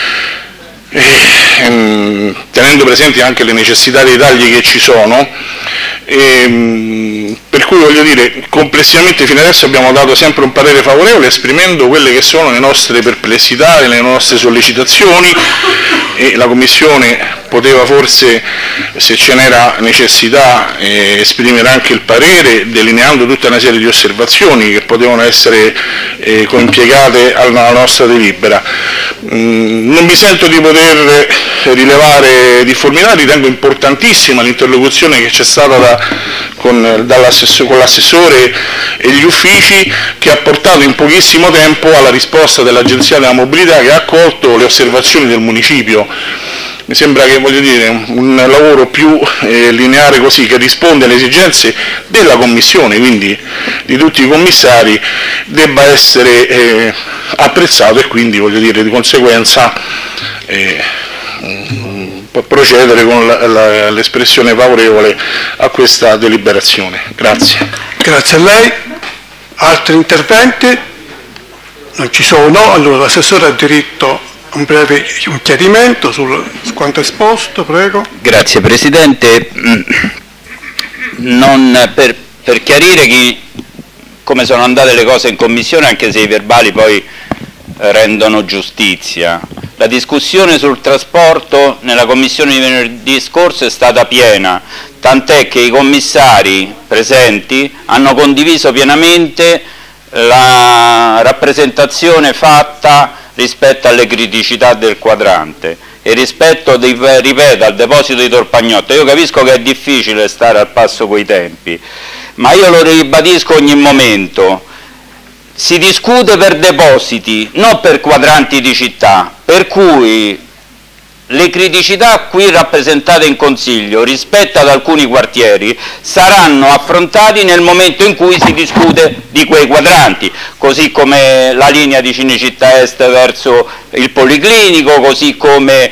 tenendo presenti anche le necessità dei tagli che ci sono, per cui voglio dire, complessivamente fino adesso abbiamo dato sempre un parere favorevole esprimendo quelle che sono le nostre perplessità e le nostre sollecitazioni, e la Commissione poteva forse, se ce n'era necessità, esprimere anche il parere delineando tutta una serie di osservazioni che potevano essere coimpiegate alla nostra delibera. Non mi sento di poter rilevare difformità, ritengo importantissima l'interlocuzione che c'è stata con l'assessore e gli uffici, che ha portato in pochissimo tempo alla risposta dell'Agenzia della Mobilità, che ha accolto le osservazioni del municipio. Mi sembra che, voglio dire, un lavoro più lineare così, che risponde alle esigenze della Commissione, quindi di tutti i commissari, debba essere apprezzato, e quindi, voglio dire, di conseguenza procedere con l'espressione favorevole a questa deliberazione. Grazie. Grazie a lei. Altri interventi? Non ci sono, allora l'assessore ha diritto a un breve chiarimento su quanto esposto, prego. Grazie Presidente. Per chiarire come sono andate le cose in Commissione, anche se i verbali poi rendono giustizia. La discussione sul trasporto nella Commissione di venerdì scorso è stata piena, tant'è che i commissari presenti hanno condiviso pienamente la rappresentazione fatta rispetto alle criticità del quadrante e rispetto, ripeto, al deposito di Torpagnotto. Io capisco che è difficile stare al passo coi tempi, ma io lo ribadisco ogni momento: si discute per depositi, non per quadranti di città, per cui le criticità qui rappresentate in Consiglio rispetto ad alcuni quartieri saranno affrontati nel momento in cui si discute di quei quadranti, così come la linea di Cinecittà Est verso il Policlinico, così come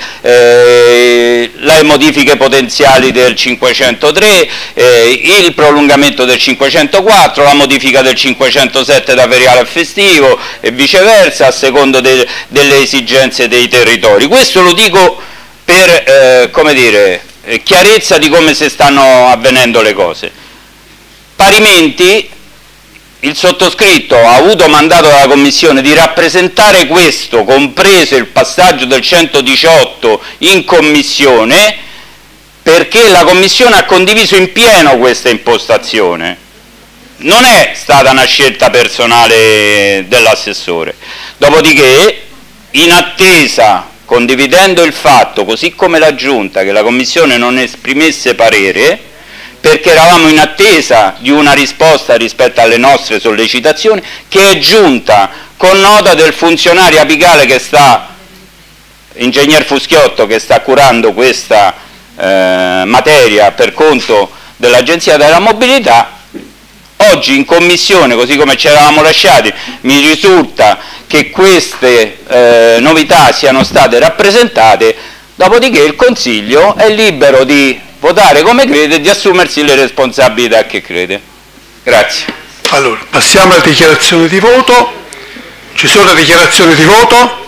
le modifiche potenziali del 503, il prolungamento del 504, la modifica del 507 da feriale a festivo e viceversa, a secondo delle esigenze dei territori. Questo lo dico per come dire, chiarezza di come si stanno avvenendo le cose. Parimenti il sottoscritto ha avuto mandato dalla Commissione di rappresentare questo, compreso il passaggio del 118 in Commissione, perché la Commissione ha condiviso in pieno questa impostazione. Non è stata una scelta personale dell'assessore. Dopodiché, in attesa, condividendo il fatto, così come la Giunta, che la Commissione non esprimesse parere, perché eravamo in attesa di una risposta rispetto alle nostre sollecitazioni, che è giunta con nota del funzionario apicale ingegner Fuschiotto, che sta curando questa materia per conto dell'Agenzia della Mobilità. Oggi in Commissione, così come ci eravamo lasciati, mi risulta che queste novità siano state rappresentate, dopodiché il Consiglio è libero di votare come crede e di assumersi le responsabilità che crede. Grazie. Allora, passiamo alle dichiarazioni di voto. Ci sono dichiarazioni di voto?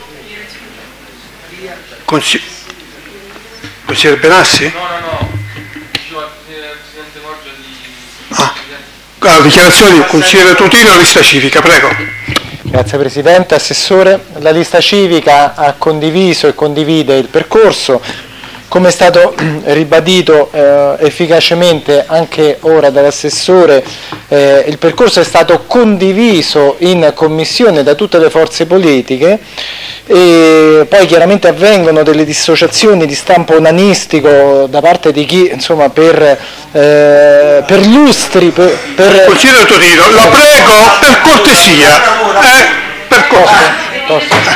Consigliere Benassi? No. Presidente Borgia di... dichiarazioni del consigliere Tutino, lista civica, prego. Grazie Presidente. Assessore, la lista civica ha condiviso e condivide il percorso. Come è stato ribadito efficacemente anche ora dall'assessore, il percorso è stato condiviso in Commissione da tutte le forze politiche, e poi chiaramente avvengono delle dissociazioni di stampo onanistico da parte di chi, insomma, per lustri, per... Consigliere Torino, la prego per cortesia, per cortesia.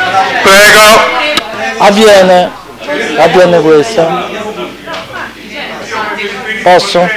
Prego. Avviene questo. Posso?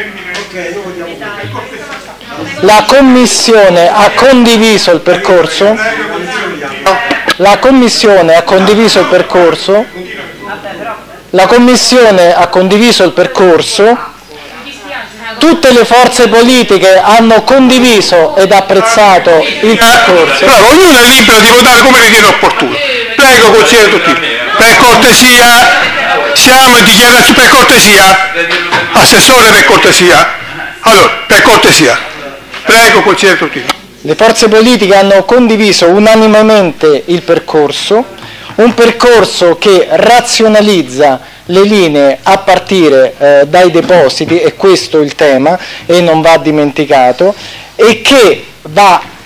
La Commissione ha condiviso il percorso. La Commissione ha condiviso il percorso. La Commissione ha condiviso il percorso. Tutte le forze politiche hanno condiviso ed apprezzato il percorso. Bravo, ognuno è libero di votare come ritiene opportuno. Prego, consigliere Tutino. Per cortesia, siamo in dichiarazione, per cortesia, assessore, per cortesia. Allora, per cortesia, prego, consigliere Tutino. Le forze politiche hanno condiviso unanimemente il percorso, un percorso che razionalizza le linee a partire dai depositi, e questo è il tema e non va dimenticato, e che va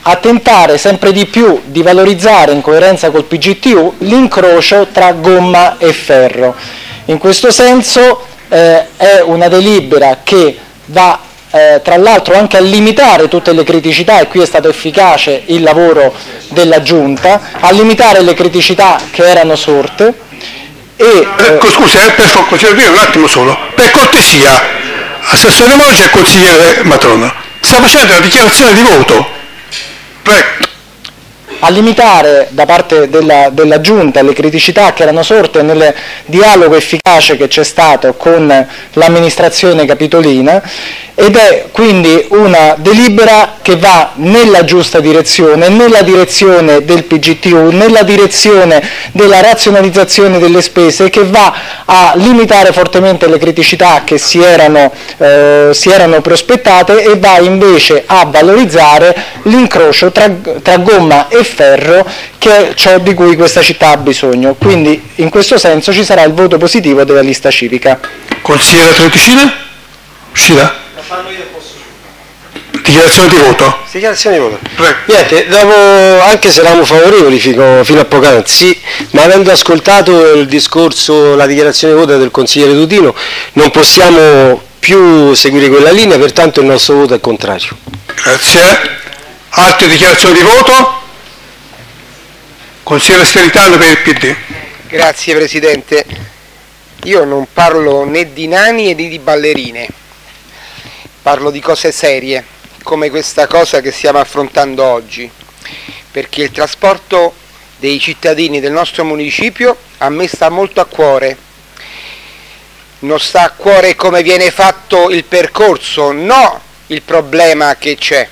a tentare sempre di più di valorizzare in coerenza col PGTU l'incrocio tra gomma e ferro. In questo senso è una delibera che va tra l'altro anche a limitare tutte le criticità, e qui è stato efficace il lavoro della Giunta, a limitare le criticità che erano sorte. E, scusi, per dire un attimo solo, per cortesia, Assessore Morgi e Consigliere Matrona, sta facendo la dichiarazione di voto. Prego. A limitare da parte della Giunta le criticità che erano sorte nel dialogo efficace che c'è stato con l'amministrazione capitolina, ed è quindi una delibera che va nella giusta direzione, nella direzione del PGTU, nella direzione della razionalizzazione delle spese, che va a limitare fortemente le criticità che si erano prospettate e va invece a valorizzare l'incrocio tra gomma e ferro, che è ciò di cui questa città ha bisogno. Quindi in questo senso ci sarà il voto positivo della lista civica. Consigliere Trenticina? Uscita? Dichiarazione di voto? Dichiarazione di voto. Prego. Niente, anche se eravamo favorevoli fino a poc'anzi, ma avendo ascoltato il discorso, la dichiarazione di voto del consigliere Tutino, non possiamo più seguire quella linea, pertanto il nostro voto è contrario. Grazie. Altre dichiarazioni di voto? Consigliere Steritano per il PD. Grazie Presidente. Io non parlo né di nani né di ballerine, parlo di cose serie, come questa cosa che stiamo affrontando oggi, perché il trasporto dei cittadini del nostro municipio a me sta molto a cuore. Non sta a cuore come viene fatto il percorso, no il problema che c'è.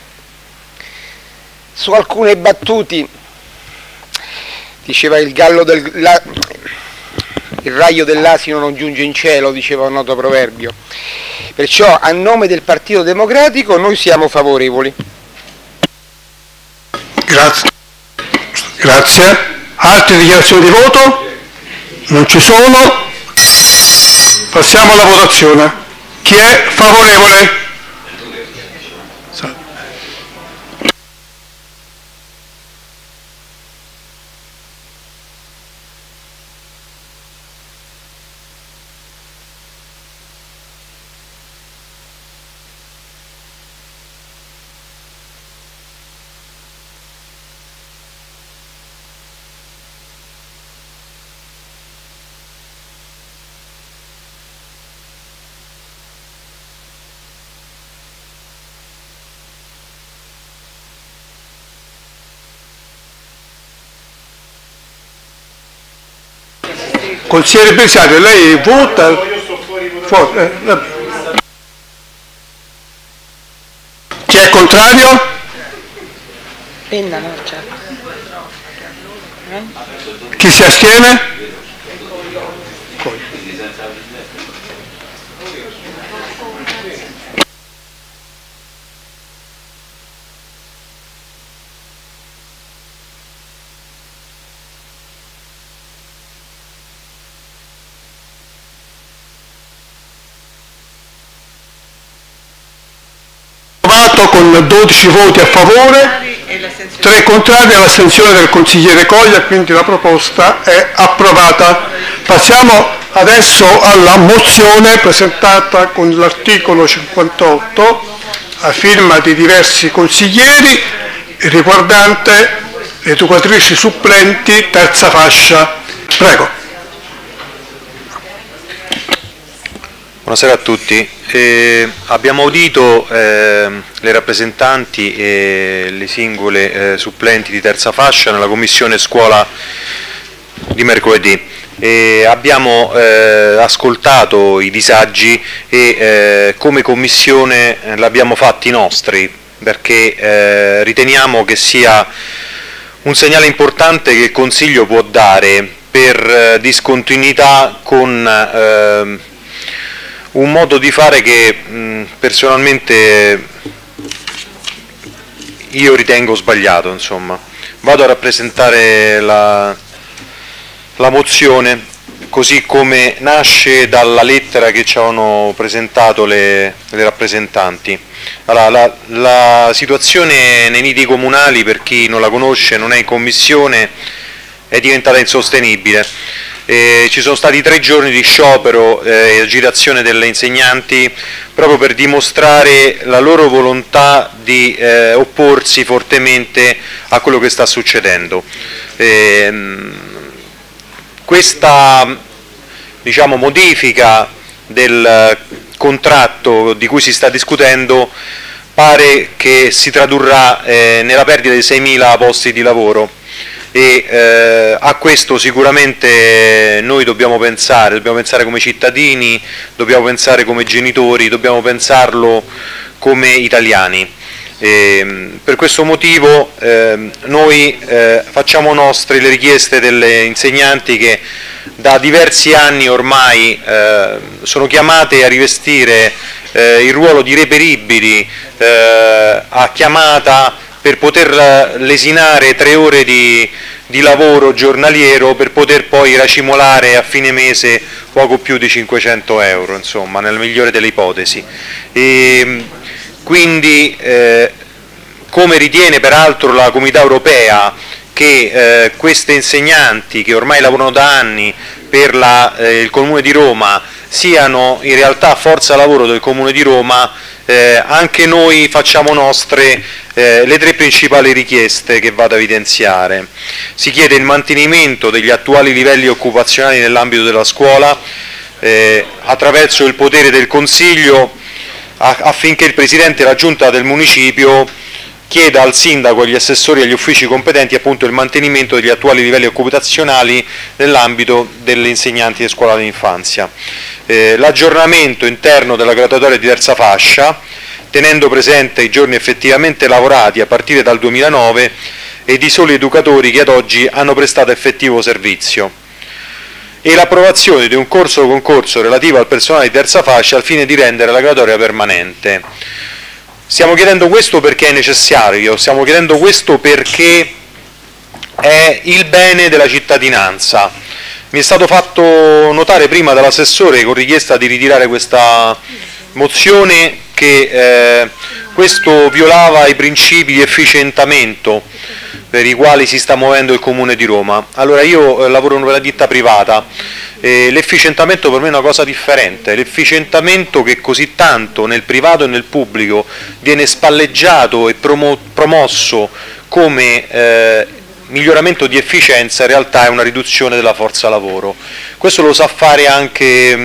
Su alcune battute diceva il raio dell'asino non giunge in cielo, diceva un noto proverbio. Perciò a nome del Partito Democratico noi siamo favorevoli. Grazie. Grazie. Altre dichiarazioni di voto? Non ci sono. Passiamo alla votazione. Chi è favorevole? Consigliere Belisario, lei vota? Chi è contrario? Penna, no, c'è. Chi si astiene? Con 12 voti a favore, 3 contrari all'astensione del consigliere Coglia, quindi la proposta è approvata. Passiamo adesso alla mozione presentata con l'articolo 58 a firma di diversi consiglieri, riguardante educatrici supplenti terza fascia. Prego. Buonasera a tutti. Abbiamo udito le rappresentanti e le singole supplenti di terza fascia nella commissione scuola di mercoledì. Abbiamo ascoltato i disagi e come commissione l'abbiamo fatti nostri, perché riteniamo che sia un segnale importante che il Consiglio può dare per discontinuità con un modo di fare che personalmente io ritengo sbagliato, insomma. Vado a rappresentare la mozione così come nasce dalla lettera lettera che ci hanno presentato le rappresentanti. Allora, la situazione nei nidi comunali, per chi non la conosce, non è in commissione, è diventata insostenibile. Ci sono stati 3 giorni di sciopero e agitazione delle insegnanti proprio per dimostrare la loro volontà di opporsi fortemente a quello che sta succedendo. Questa, diciamo, modifica del contratto di cui si sta discutendo pare che si tradurrà nella perdita di 6.000 posti di lavoro. E a questo sicuramente noi dobbiamo pensare come cittadini, dobbiamo pensare come genitori, dobbiamo pensarlo come italiani. Per questo motivo noi facciamo nostre le richieste delle insegnanti che da diversi anni ormai sono chiamate a rivestire il ruolo di reperibili a chiamata per poter lesinare 3 ore di lavoro giornaliero per poter poi racimolare a fine mese poco più di 500 euro, insomma, nel migliore delle ipotesi. Quindi, come ritiene peraltro la Comunità Europea che queste insegnanti che ormai lavorano da anni per il Comune di Roma siano in realtà forza lavoro del Comune di Roma, anche noi facciamo nostre le 3 principali richieste che vado a evidenziare. Si chiede il mantenimento degli attuali livelli occupazionali nell'ambito della scuola attraverso il potere del Consiglio, affinché il Presidente e la Giunta del Municipio chieda al Sindaco, agli assessori e agli uffici competenti appunto il mantenimento degli attuali livelli occupazionali nell'ambito delle insegnanti di scuola dell'infanzia. L'aggiornamento interno della graduatoria di terza fascia, tenendo presente i giorni effettivamente lavorati a partire dal 2009 e di soli educatori che ad oggi hanno prestato effettivo servizio, e l'approvazione di un corso-concorso relativo al personale di terza fascia al fine di rendere la graduatoria permanente. Stiamo chiedendo questo perché è necessario, stiamo chiedendo questo perché è il bene della cittadinanza. Mi è stato fatto notare prima dall'assessore con richiesta di ritirare questa mozione che questo violava i principi di efficientamento per i quali si sta muovendo il Comune di Roma. Allora, io lavoro in una ditta privata, l'efficientamento per me è una cosa differente. L'efficientamento che così tanto nel privato e nel pubblico viene spalleggiato e promosso come miglioramento di efficienza, in realtà è una riduzione della forza lavoro. Questo lo sa fare anche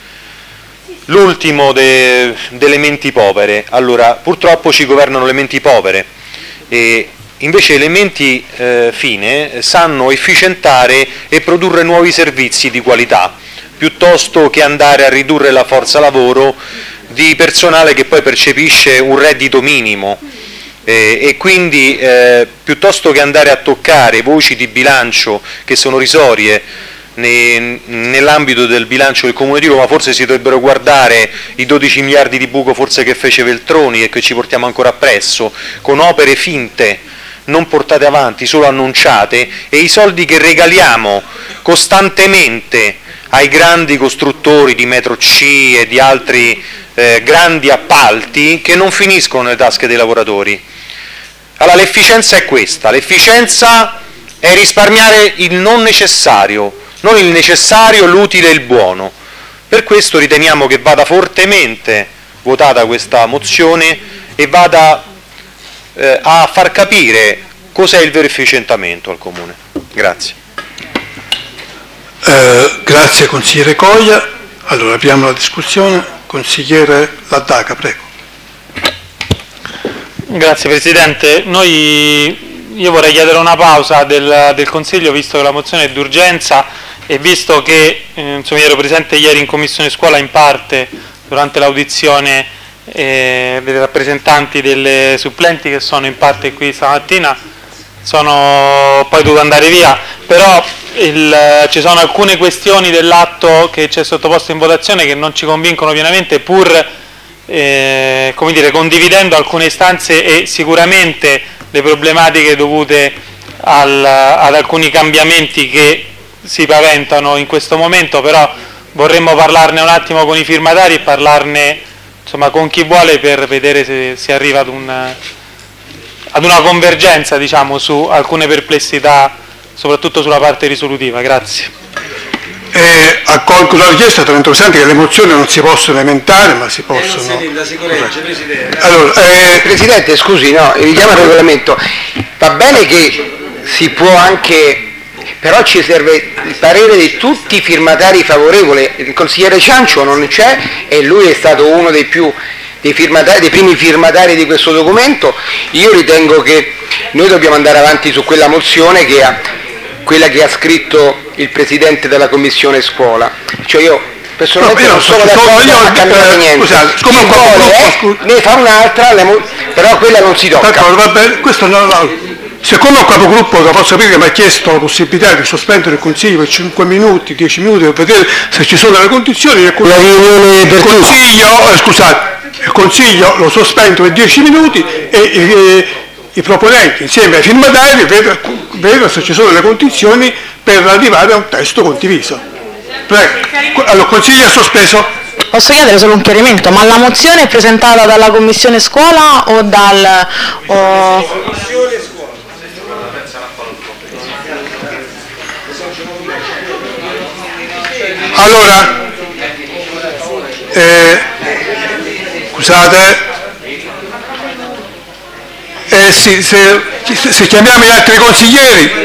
l'ultimo delle menti povere. Allora, purtroppo ci governano le menti povere, e invece le menti fine sanno efficientare e produrre nuovi servizi di qualità, piuttosto che andare a ridurre la forza lavoro di personale che poi percepisce un reddito minimo. E quindi piuttosto che andare a toccare voci di bilancio che sono risorie nell'ambito del bilancio del Comune di Roma, forse si dovrebbero guardare i 12 miliardi di buco forse che fece Veltroni e che ci portiamo ancora appresso, con opere finte, non portate avanti, solo annunciate, e i soldi che regaliamo costantemente ai grandi costruttori di metro C e di altri grandi appalti che non finiscono nelle tasche dei lavoratori. Allora, l'efficienza è questa, l'efficienza è risparmiare il non necessario, non il necessario, l'utile e il buono. Per questo riteniamo che vada fortemente votata questa mozione e vada a far capire cos'è il vero efficientamento al Comune. Grazie. Grazie consigliere Coglia. Allora apriamo la discussione. Consigliere Laddaca, prego. Grazie Presidente. Io vorrei chiedere una pausa del Consiglio, visto che la mozione è d'urgenza e visto che insomma, ero presente ieri in Commissione Scuola in parte durante l'audizione dei rappresentanti delle supplenti che sono in parte qui stamattina, sono poi dovuto andare via, però ci sono alcune questioni dell'atto che ci è sottoposto in votazione che non ci convincono pienamente, pur come dire, condividendo alcune istanze e sicuramente le problematiche dovute ad alcuni cambiamenti che si paventano in questo momento, però vorremmo parlarne un attimo con i firmatari e parlarne insomma con chi vuole, per vedere se si arriva ad una convergenza, diciamo, su alcune perplessità, soprattutto sulla parte risolutiva. Grazie. Accolgo la richiesta, tra l'altro, che le mozioni non si possono emendare, ma si possono... Allora, Presidente, scusi, no, richiamo il regolamento. Va bene che si può anche... però ci serve il parere di tutti i firmatari favorevoli. Il consigliere Ciancio non c'è e lui è stato uno dei primi firmatari di questo documento. Io ritengo che noi dobbiamo andare avanti su quella mozione quella che ha scritto il Presidente della Commissione Scuola. Cioè io personalmente non sono d'accordo, non ha cambiato niente. Chi vuole ne fa un'altra, però quella non si tocca. D'accordo, va bene, questo secondo il capogruppo che posso sapere che mi ha chiesto la possibilità di sospendere il Consiglio per 5 minuti, 10 minuti per vedere se ci sono le condizioni, il Consiglio lo sospendo per 10 minuti e i proponenti insieme ai firmatari vedono se ci sono le condizioni per arrivare a un testo condiviso. Prego. Allora, il Consiglio è sospeso. Posso chiedere solo un chiarimento, ma la mozione è presentata dalla Commissione Scuola o dal... Allora, scusate, se chiamiamo gli altri consiglieri,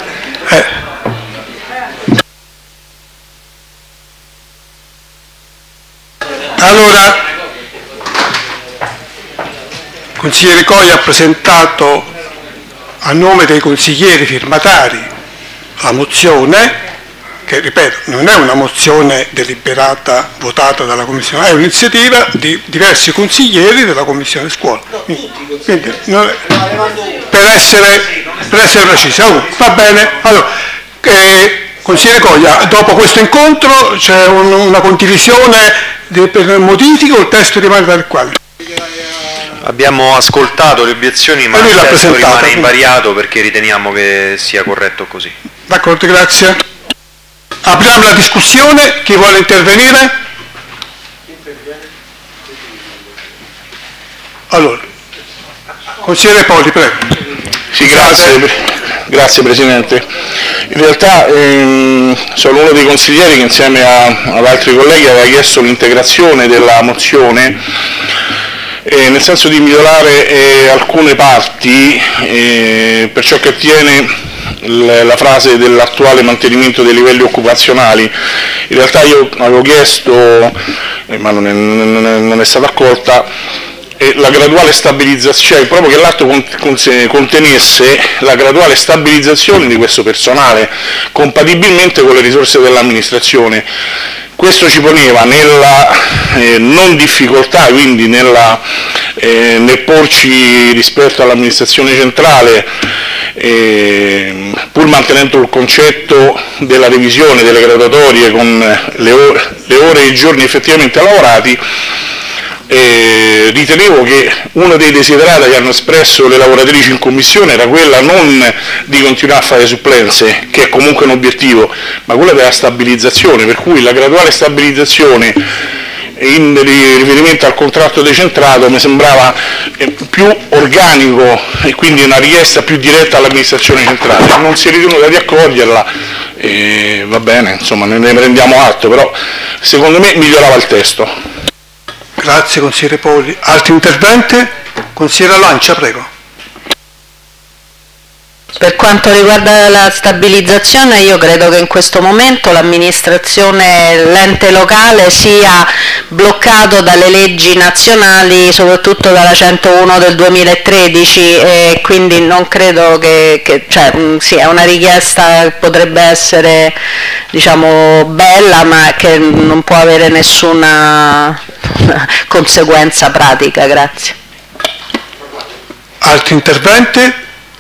allora, il consigliere Coia ha presentato a nome dei consiglieri firmatari la mozione, che ripeto non è una mozione deliberata votata dalla Commissione, è un'iniziativa di diversi consiglieri della Commissione Scuola. Quindi, per essere precisi, va bene. Allora, consigliere Coia, dopo questo incontro c'è una condivisione per modifiche o il testo rimane tal quale? Abbiamo ascoltato le obiezioni, ma il testo rimane invariato perché riteniamo che sia corretto così. D'accordo, grazie. Apriamo la discussione, chi vuole intervenire? Allora, consigliere Poli, prego. Sì, grazie Presidente. In realtà sono uno dei consiglieri che insieme ad altri colleghi aveva chiesto l'integrazione della mozione, nel senso di migliorare alcune parti per ciò che attiene la frase dell'attuale mantenimento dei livelli occupazionali. In realtà io avevo chiesto, ma non è stata accolta, la graduale stabilizzazione, cioè proprio che l'atto contenesse la graduale stabilizzazione di questo personale compatibilmente con le risorse dell'amministrazione. Questo ci poneva nella non difficoltà, quindi nel porci rispetto all'amministrazione centrale, pur mantenendo il concetto della revisione delle graduatorie con le ore e i giorni effettivamente lavorati. Ritenevo che uno dei desiderata che hanno espresso le lavoratrici in commissione era quella non di continuare a fare supplenze, che è comunque un obiettivo, ma quella della stabilizzazione, per cui la graduale stabilizzazione in riferimento al contratto decentrato mi sembrava più organico e quindi una richiesta più diretta all'amministrazione centrale. Non si è ritenuta di accoglierla, va bene, insomma ne prendiamo atto, però secondo me migliorava il testo. Grazie consigliere Poli. Altri interventi? Consigliere Lancia, prego. Per quanto riguarda la stabilizzazione, io credo che in questo momento l'amministrazione, l'ente locale sia bloccato dalle leggi nazionali, soprattutto dalla 101 del 2013, e quindi non credo sì, è una richiesta che potrebbe essere, diciamo, bella, ma che non può avere nessuna conseguenza pratica. Grazie. Altri interventi?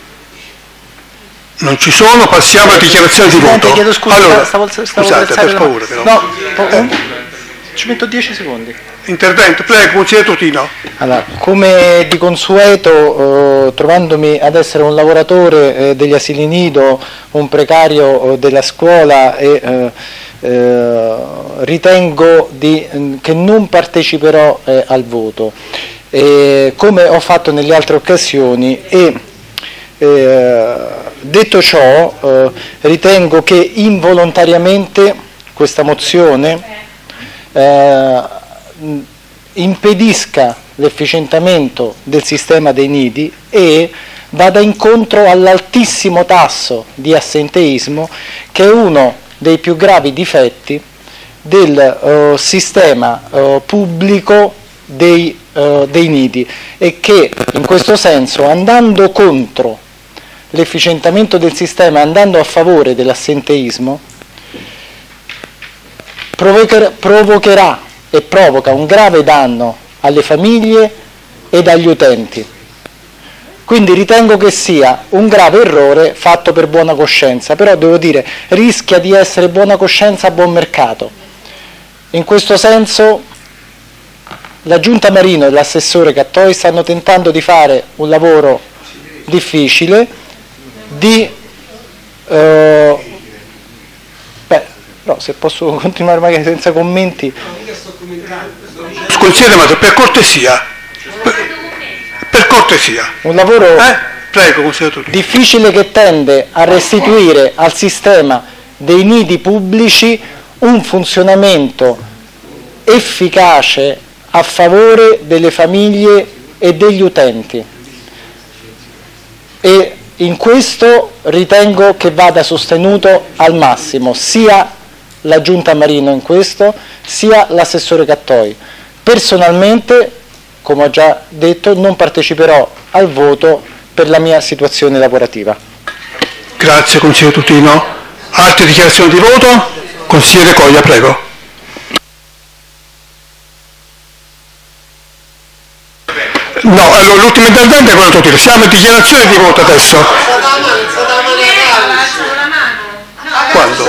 Non ci sono, passiamo alla dichiarazione di voto. Chiedo scusa, allora, scusate, per favore però. No, ci metto 10 secondi. Intervento, prego, consigliere Tutino. Allora, come di consueto, trovandomi ad essere un lavoratore degli asili nido, un precario della scuola e ritengo che non parteciperò al voto, come ho fatto nelle altre occasioni, e detto ciò ritengo che involontariamente questa mozione impedisca l'efficientamento del sistema dei nidi e vada incontro all'altissimo tasso di assenteismo, che è uno dei più gravi difetti del sistema pubblico dei nidi, e che in questo senso, andando contro l'efficientamento del sistema, andando a favore dell'assenteismo, provocherà e provoca un grave danno alle famiglie ed agli utenti. Quindi ritengo che sia un grave errore fatto per buona coscienza, però devo dire, rischia di essere buona coscienza a buon mercato. In questo senso la Giunta Marino e l'assessore Cattoi stanno tentando di fare un lavoro difficile, però se posso continuare magari senza commenti. Consigliere, ma per cortesia. Per cortesia. Un lavoro Prego, difficile, che tende a restituire al sistema dei nidi pubblici un funzionamento efficace a favore delle famiglie e degli utenti. E in questo ritengo che vada sostenuto al massimo sia la Giunta Marino in questo, sia l'assessore Cattoi. Personalmente, come ho già detto, non parteciperò al voto per la mia situazione lavorativa. Grazie consigliere Tutino. Altre dichiarazioni di voto? Consigliere Coglia, prego. No, allora l'ultimo intervento è quello Tutino. Siamo in dichiarazione di voto adesso. Quando?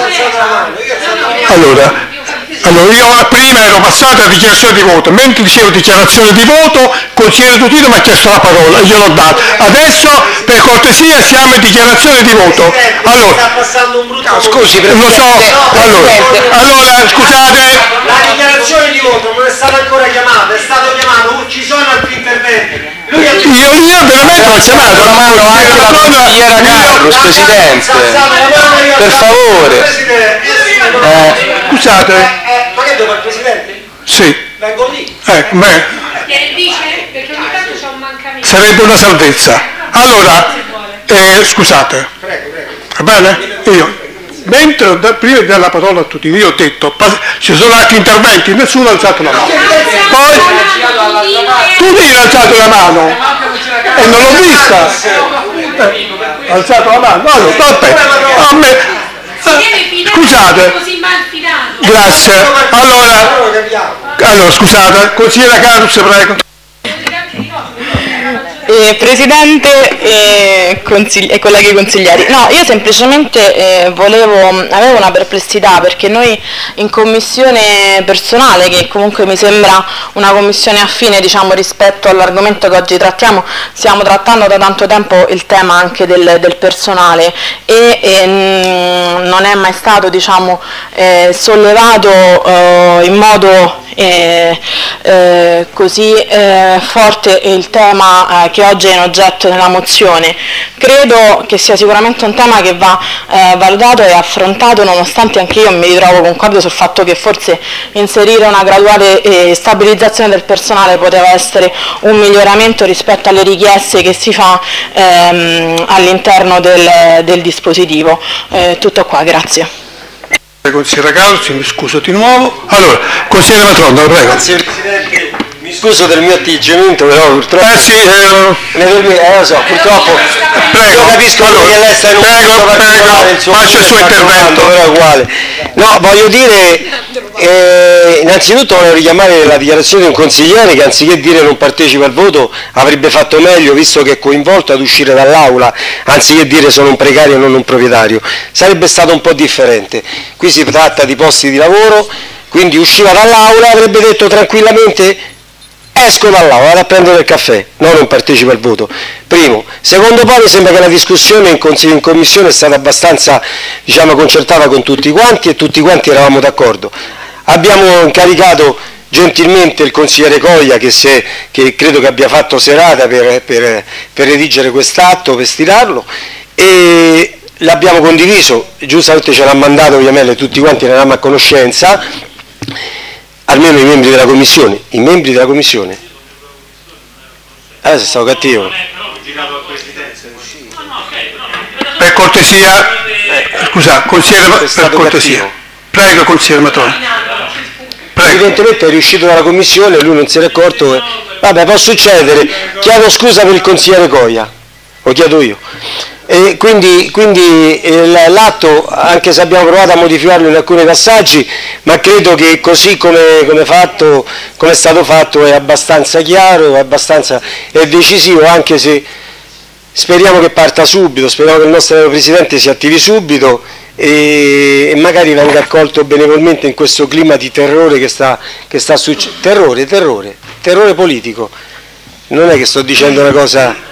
Allora io prima ero passato a dichiarazione di voto, mentre dicevo dichiarazione di voto, consigliere Tutino mi ha chiesto la parola e gliel'ho data. Adesso per cortesia siamo in dichiarazione di voto. Allora, scusi, lo so, allora scusate. La dichiarazione di voto non è stata ancora chiamata, è stato chiamato, ci sono altri interventi. Io veramente ho chiamato la mano anche la consigliera Carlos, Presidente, per favore. Scusate. Ma che devo fare il Presidente? Sì. Vengo lì. Sarebbe una salvezza. Allora, scusate. Va bene? Mentre prima di dare la parola a tutti, io ho detto, ci sono altri interventi, nessuno ha alzato la mano. Poi, tutti hanno alzato la mano e non l'ho vista. Ha alzato la mano. Allora, aspetta, scusate. Grazie. Allora, scusate, consigliera Carus, prego. Presidente e colleghi consiglieri, no, io semplicemente avevo una perplessità, perché noi in commissione personale, che comunque mi sembra una commissione affine, diciamo, rispetto all'argomento che oggi trattiamo, stiamo trattando da tanto tempo il tema anche del personale e non è mai stato, diciamo, sollevato in modo così forte il tema che oggi è in oggetto nella mozione. Credo che sia sicuramente un tema che va valutato e affrontato, nonostante anche io mi ritrovo concordo sul fatto che forse inserire una graduale stabilizzazione del personale poteva essere un miglioramento rispetto alle richieste che si fa all'interno del dispositivo. Tutto qua, grazie. Consigliere Carlos, mi scuso di nuovo. Allora, consigliere Matrona, prego. Grazie Presidente, mi scuso del mio atteggiamento, però purtroppo... lo so, purtroppo... Prego, io capisco allora, che lei sta in un momento particolare, il suo faccia il suo intervento. Però è uguale. No, voglio dire, innanzitutto voglio richiamare la dichiarazione di un consigliere che anziché dire non partecipa al voto avrebbe fatto meglio, visto che è coinvolto, ad uscire dall'aula, anziché dire sono un precario e non un proprietario. Sarebbe stato un po' differente. Qui si tratta di posti di lavoro, quindi usciva dall'aula e avrebbe detto tranquillamente esco dall'aula, vado a prendere il caffè, no, non partecipo al voto. Primo. Secondo poi mi sembra che la discussione in commissione è stata abbastanza, diciamo, concertata con tutti quanti e tutti quanti eravamo d'accordo. Abbiamo incaricato gentilmente il consigliere Coglia che credo che abbia fatto serata per redigere quest'atto, per stirarlo, e l'abbiamo condiviso, giustamente ce l'ha mandato ovviamente, tutti quanti ne eravamo a conoscenza, almeno i membri della commissione. I membri della commissione? Adesso stavo cattivo. Per cortesia, scusa, consigliere, per cortesia. Cattivo. Prego, consigliere Matrona. Evidentemente è riuscito dalla commissione, lui non si era accorto. Vabbè, può succedere. Chiedo scusa per il consigliere Coglia, lo chiedo io. E quindi l'atto, anche se abbiamo provato a modificarlo in alcuni passaggi, ma credo che così come è stato fatto è abbastanza chiaro, è decisivo, anche se speriamo che parta subito, speriamo che il nostro Presidente si attivi subito e magari venga accolto benevolmente in questo clima di terrore che sta succedendo. Terrore politico. Non è che sto dicendo una cosa...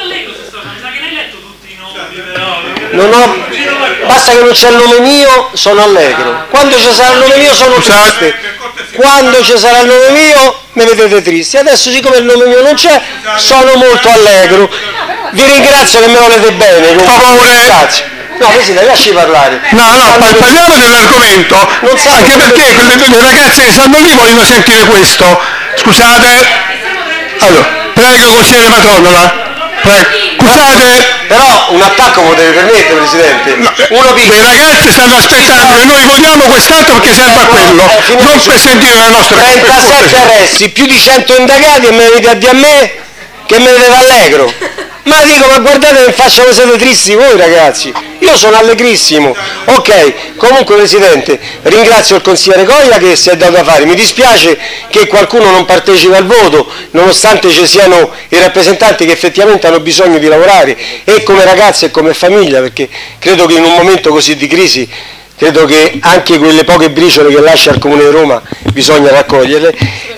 basta che non c'è il nome mio, sono allegro. Quando ci sarà il nome mio sono triste. Quando ci sarà il nome mio mi vedete tristi. Adesso, siccome il nome mio non c'è, sono molto allegro. Vi ringrazio che me lo volete bene. Per favore. Grazie. No, Presidente, lasci parlare. No, parliamo dell'argomento, anche perché le ragazze che stanno lì vogliono sentire questo. Scusate. Allora, prego, consigliere Matronola. Scusate. Però un attacco potete permettere, Presidente. No, le ragazze stanno aspettando che noi votiamo quest'atto perché serve a quello, non per sentire la nostra... 37 arresti, più di 100 indagati e me ne dite a dire a me che me ne deve allegro. Ma dico, ma guardate che faccia, voi siete tristi voi ragazzi, io sono allegrissimo. Ok, comunque Presidente, ringrazio il consigliere Coglia che si è dato da fare, mi dispiace che qualcuno non partecipa al voto, nonostante ci siano i rappresentanti che effettivamente hanno bisogno di lavorare, e come ragazze e come famiglia, perché credo che in un momento così di crisi, credo che anche quelle poche briciole che lascia il Comune di Roma bisogna raccoglierle,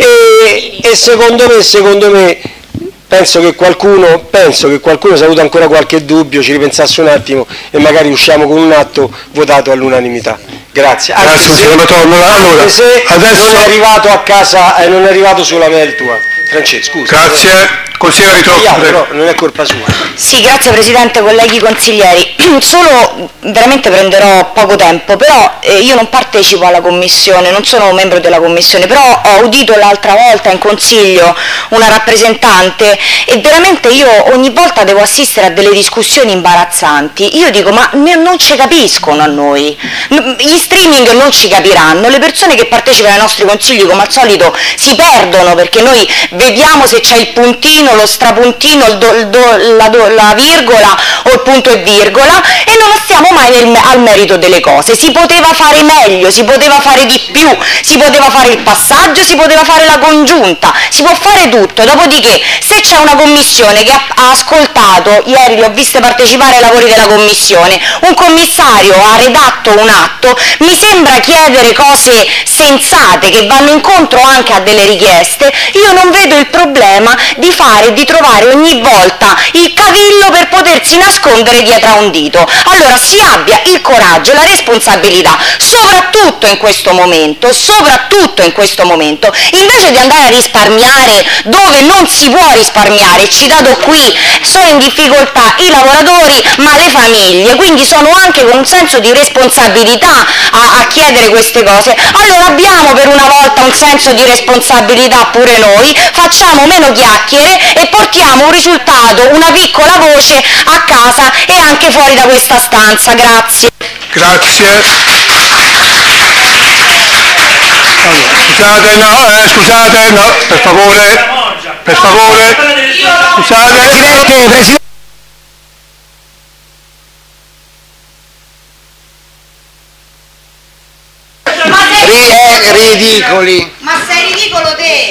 e secondo me penso che qualcuno, se ha avuto ancora qualche dubbio, ci ripensasse un attimo e magari usciamo con un atto votato all'unanimità. Grazie. Grazie, Anche se adesso... non è arrivato a casa e non è arrivato sulla mail tua. Francesco, scusa. Grazie. Consigliere Ritocco, però non è colpa sua. Sì, grazie Presidente, colleghi consiglieri. Solo veramente prenderò poco tempo, però io non partecipo alla Commissione, non sono membro della Commissione, però ho udito l'altra volta in Consiglio una rappresentante e veramente io ogni volta devo assistere a delle discussioni imbarazzanti. Io dico, ma non ci capiscono a noi, gli streaming non ci capiranno, le persone che partecipano ai nostri consigli come al solito si perdono perché noi vediamo se c'è il puntino, lo strapuntino, la virgola o il punto e virgola e non stiamo mai al merito delle cose. Si poteva fare meglio, si poteva fare di più, si poteva fare il passaggio, si poteva fare la congiunta, si può fare tutto. Dopodiché se c'è una commissione che ha ascoltato, ieri li ho viste partecipare ai lavori della commissione, un commissario ha redatto un atto, mi sembra chiedere cose sensate che vanno incontro anche a delle richieste, io non vedo il problema di trovare ogni volta il cavillo per potersi nascondere dietro a un dito. Allora si abbia il coraggio, la responsabilità, soprattutto in questo momento, invece di andare a risparmiare dove non si può risparmiare, citato qui, sono in difficoltà i lavoratori ma le famiglie, quindi sono anche con un senso di responsabilità a chiedere queste cose. Allora abbiamo per una volta un senso di responsabilità pure noi, facciamo meno chiacchiere e portiamo un risultato, una piccola voce a casa e anche fuori da questa stanza. Grazie. Grazie. Allora, scusate, no, per favore, scusate. Ridicoli. Ma sei ridicolo te?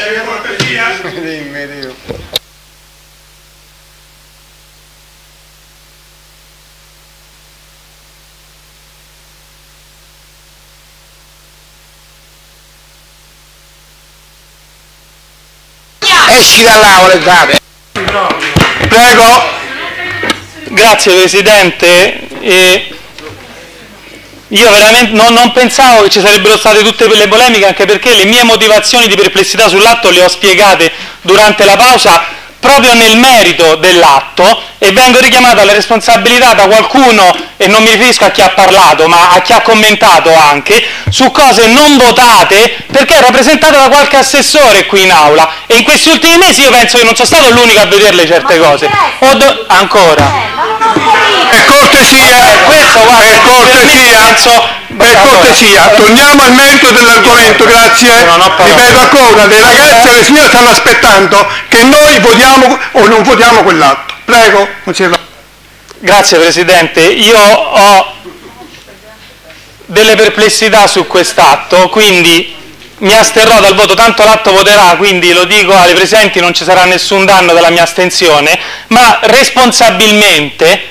esci dall'aula, date. Prego. Grazie Presidente. Io veramente non pensavo che ci sarebbero state tutte le polemiche, anche perché le mie motivazioni di perplessità sull'atto le ho spiegate durante la pausa proprio nel merito dell'atto, e vengo richiamato alla responsabilità da qualcuno, e non mi riferisco a chi ha parlato ma a chi ha commentato anche, su cose non votate perché è rappresentata da qualche assessore qui in aula, e in questi ultimi mesi io penso che non sono stato l'unico a vederle certe cose. Ancora è cortesia, questo, guarda, è cortesia, torniamo al merito dell'argomento, grazie. Ripeto ancora, le ragazze e le signore stanno aspettando che noi votiamo o non votiamo quell'atto. Prego, consigliere. Grazie Presidente, io ho delle perplessità su quest'atto, quindi mi asterrò dal voto, tanto l'atto voterà, quindi lo dico alle presenti, non ci sarà nessun danno dalla mia astensione, ma responsabilmente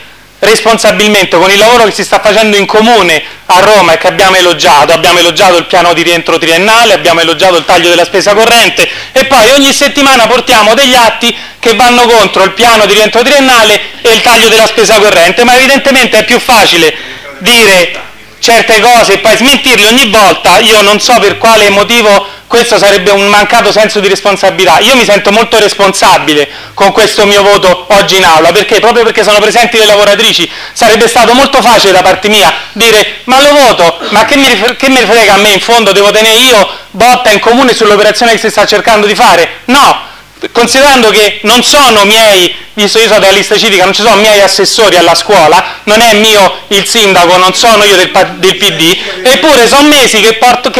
con il lavoro che si sta facendo in comune a Roma e che abbiamo elogiato il piano di rientro triennale, abbiamo elogiato il taglio della spesa corrente, e poi ogni settimana portiamo degli atti che vanno contro il piano di rientro triennale e il taglio della spesa corrente, ma evidentemente è più facile dire certe cose e poi smentirle ogni volta. Io non so per quale motivo questo sarebbe un mancato senso di responsabilità. Io mi sento molto responsabile con questo mio voto oggi in aula, perché proprio perché sono presenti le lavoratrici sarebbe stato molto facile da parte mia dire ma lo voto, ma che mi frega a me, in fondo devo tenere io botta in comune sull'operazione che si sta cercando di fare? No, considerando che non sono miei, visto io sono della lista civica, non ci sono miei assessori alla scuola, non è mio il sindaco, non sono io del PD, eppure sono mesi che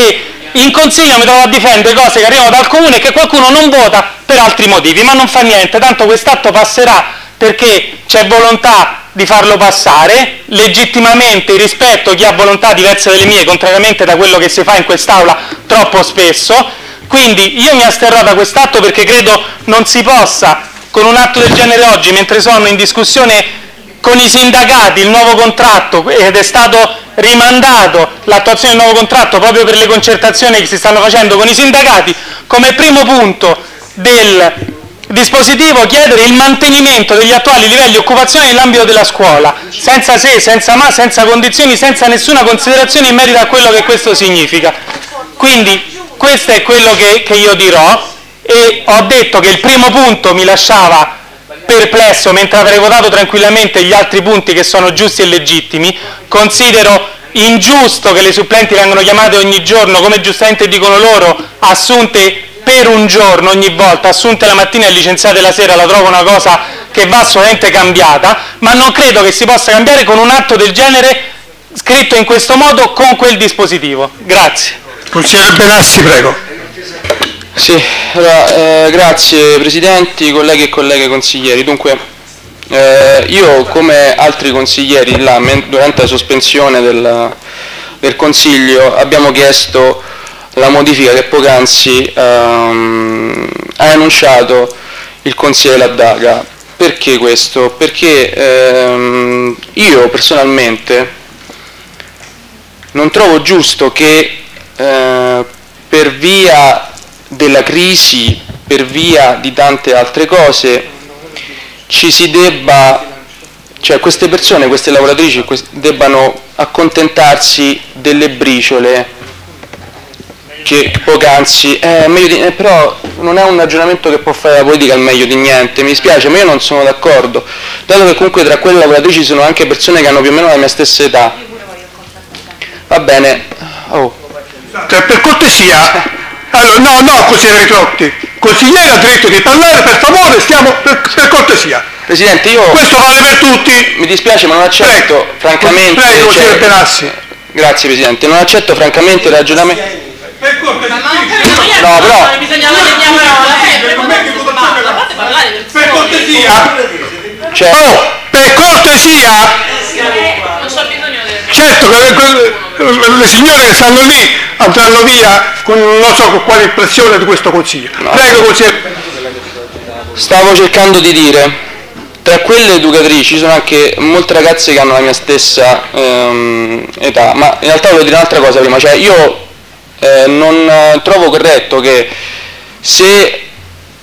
in consiglio mi trovo a difendere cose che arrivano dal comune e che qualcuno non vota per altri motivi, ma non fa niente, tanto quest'atto passerà perché c'è volontà di farlo passare, legittimamente rispetto chi ha volontà diverse dalle mie, contrariamente da quello che si fa in quest'Aula troppo spesso. Quindi io mi asterrò da quest'atto perché credo non si possa, con un atto del genere oggi, mentre sono in discussione con i sindacati il nuovo contratto ed è stato rimandato l'attuazione del nuovo contratto proprio per le concertazioni che si stanno facendo con i sindacati, come primo punto del dispositivo chiedere il mantenimento degli attuali livelli occupazionali nell'ambito della scuola, senza se, senza ma, senza condizioni, senza nessuna considerazione in merito a quello che questo significa. Quindi questo è quello che io dirò, e ho detto che il primo punto mi lasciava perplesso, mentre avrei votato tranquillamente gli altri punti che sono giusti e legittimi. Considero ingiusto che le supplenti vengano chiamate ogni giorno, come giustamente dicono loro, assunte per un giorno ogni volta, assunte la mattina e licenziate la sera. La trovo una cosa che va assolutamente cambiata, ma non credo che si possa cambiare con un atto del genere scritto in questo modo con quel dispositivo. Grazie. Consigliere Benassi, prego. Sì, allora, grazie Presidenti, colleghi e colleghe consiglieri. Dunque, io come altri consiglieri là, durante la sospensione del Consiglio abbiamo chiesto la modifica che poc'anzi ha enunciato il consigliere Laddaga. Perché questo? Perché io personalmente non trovo giusto che per via della crisi, per via di tante altre cose, ci si debba, cioè queste persone, queste lavoratrici debbano accontentarsi delle briciole che poc'anzi, però non è un ragionamento che può fare la politica al meglio di niente, mi dispiace, ma io non sono d'accordo, dato che comunque tra quelle lavoratrici ci sono anche persone che hanno più o meno la mia stessa età. Va bene. Per cortesia, allora, no, consigliere Ritrotti, consigliere ha diritto di parlare, per favore, stiamo per cortesia. Presidente, io... Questo vale per tutti. Mi dispiace, ma non accetto, francamente... Prego, consigliere Benassi. Grazie, Presidente, non accetto francamente il ragionamento... Per cortesia. No, però... Per cortesia. Per cortesia. Certo che le signore che stanno lì andranno via con non so con quale impressione di questo Consiglio. No. Prego, consigliere. Stavo cercando di dire, tra quelle educatrici ci sono anche molte ragazze che hanno la mia stessa età, ma in realtà volevo dire un'altra cosa prima, cioè io non trovo corretto che se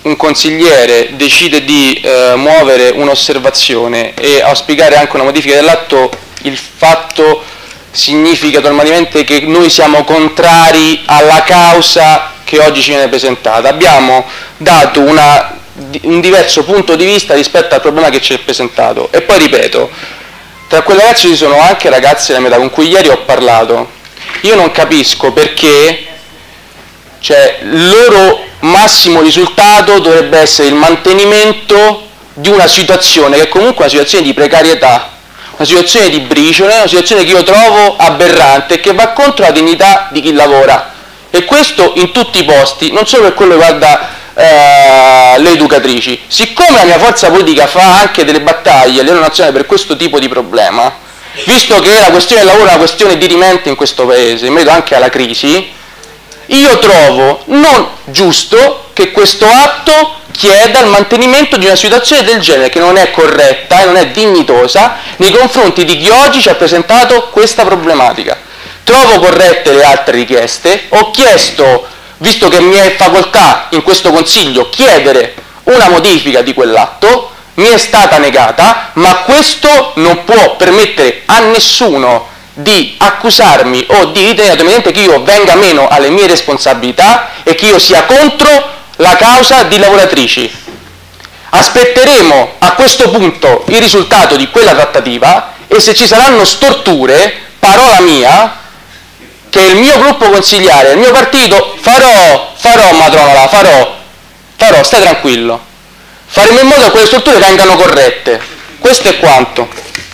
un consigliere decide di muovere un'osservazione e auspicare anche una modifica dell'atto, il fatto significa automaticamente che noi siamo contrari alla causa che oggi ci viene presentata. Abbiamo dato un diverso punto di vista rispetto al problema che ci è presentato. E poi ripeto, tra quei ragazzi ci sono anche ragazzi della metà con cui ieri ho parlato. Io non capisco perché, cioè, il loro massimo risultato dovrebbe essere il mantenimento di una situazione che è comunque una situazione di precarietà, una situazione di briciole, una situazione che io trovo aberrante e che va contro la dignità di chi lavora. E questo in tutti i posti, non solo per quello che riguarda le educatrici. Siccome la mia forza politica fa anche delle battaglie a livello nazionale per questo tipo di problema, visto che la questione del lavoro è una questione dirimente in questo Paese, in merito anche alla crisi, io trovo non giusto che questo atto chieda il mantenimento di una situazione del genere, che non è corretta e non è dignitosa nei confronti di chi oggi ci ha presentato questa problematica. Trovo corrette le altre richieste, ho chiesto, visto che mi è facoltà in questo Consiglio chiedere una modifica di quell'atto, mi è stata negata, ma questo non può permettere a nessuno di accusarmi o di ritenere automaticamente che io venga meno alle mie responsabilità e che io sia contro la causa di lavoratrici. Aspetteremo a questo punto il risultato di quella trattativa e se ci saranno storture, parola mia, che il mio gruppo consigliare, il mio partito, farò Madronola, farò, stai tranquillo. Faremo in modo che quelle strutture vengano corrette. Questo è quanto.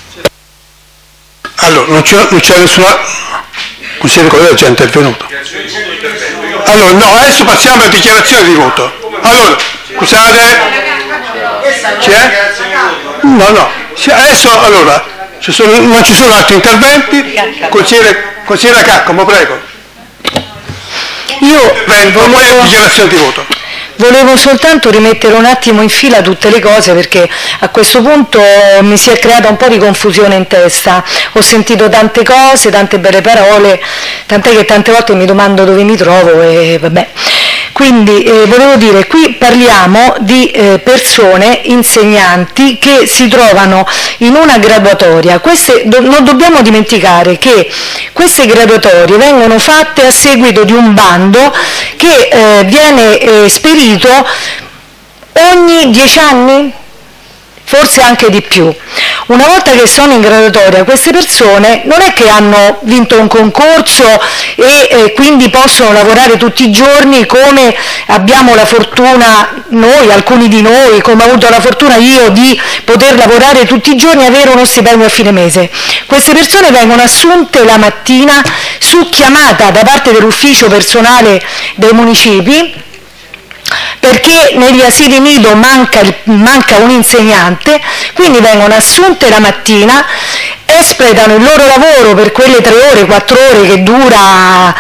Allora, non c'è nessuna... Consigliere Collega già intervenuto. Allora, no, adesso passiamo alla dichiarazione di voto. Allora, scusate... C'è? No. Adesso, allora, non ci sono altri interventi. Consigliere Caccomo, prego. Io dichiarazione di voto. Volevo soltanto rimettere un attimo in fila tutte le cose perché a questo punto mi si è creata un po' di confusione in testa. Ho sentito tante cose, tante belle parole, tant'è che tante volte mi domando dove mi trovo e vabbè. Quindi volevo dire, qui parliamo di persone, insegnanti che si trovano in una graduatoria. Non dobbiamo dimenticare che queste graduatorie vengono fatte a seguito di un bando che viene spedito ogni 10 anni, forse anche di più. Una volta che sono in graduatoria, queste persone non è che hanno vinto un concorso e quindi possono lavorare tutti i giorni come abbiamo la fortuna noi, alcuni di noi, come ho avuto la fortuna io di poter lavorare tutti i giorni e avere uno stipendio a fine mese. Queste persone vengono assunte la mattina su chiamata da parte dell'ufficio personale dei municipi, perché negli asili nido manca un insegnante, quindi vengono assunte la mattina, espletano il loro lavoro per quelle 3 ore, 4 ore che dura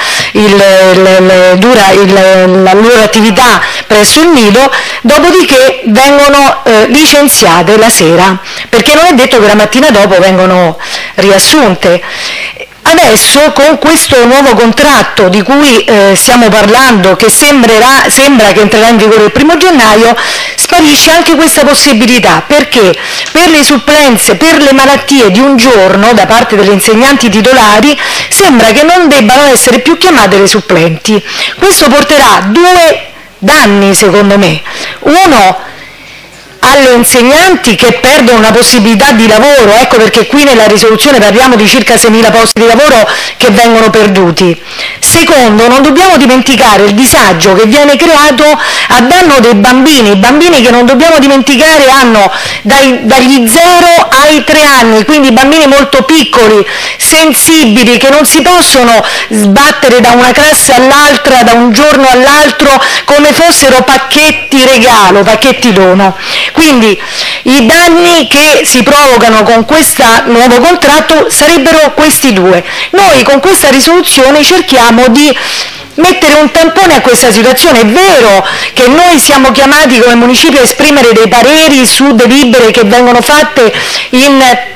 la loro attività presso il nido, dopodiché vengono licenziate la sera, perché non è detto che la mattina dopo vengono riassunte. Adesso con questo nuovo contratto di cui stiamo parlando, che sembra che entrerà in vigore il 1° gennaio, sparisce anche questa possibilità, perché per le supplenze, per le malattie di un giorno da parte degli insegnanti titolari sembra che non debbano essere più chiamate le supplenti. Questo porterà 2 danni secondo me. Uno, alle insegnanti che perdono una possibilità di lavoro, ecco perché qui nella risoluzione parliamo di circa 6.000 posti di lavoro che vengono perduti. Secondo, non dobbiamo dimenticare il disagio che viene creato a danno dei bambini, bambini che non dobbiamo dimenticare hanno dagli 0 ai 3 anni, quindi bambini molto piccoli, sensibili, che non si possono sbattere da una classe all'altra, da un giorno all'altro, come fossero pacchetti regalo, pacchetti dono. Quindi i danni che si provocano con questo nuovo contratto sarebbero questi 2. Noi con questa risoluzione cerchiamo di mettere un tampone a questa situazione. È vero che noi siamo chiamati come municipio a esprimere dei pareri su delibere che vengono fatte in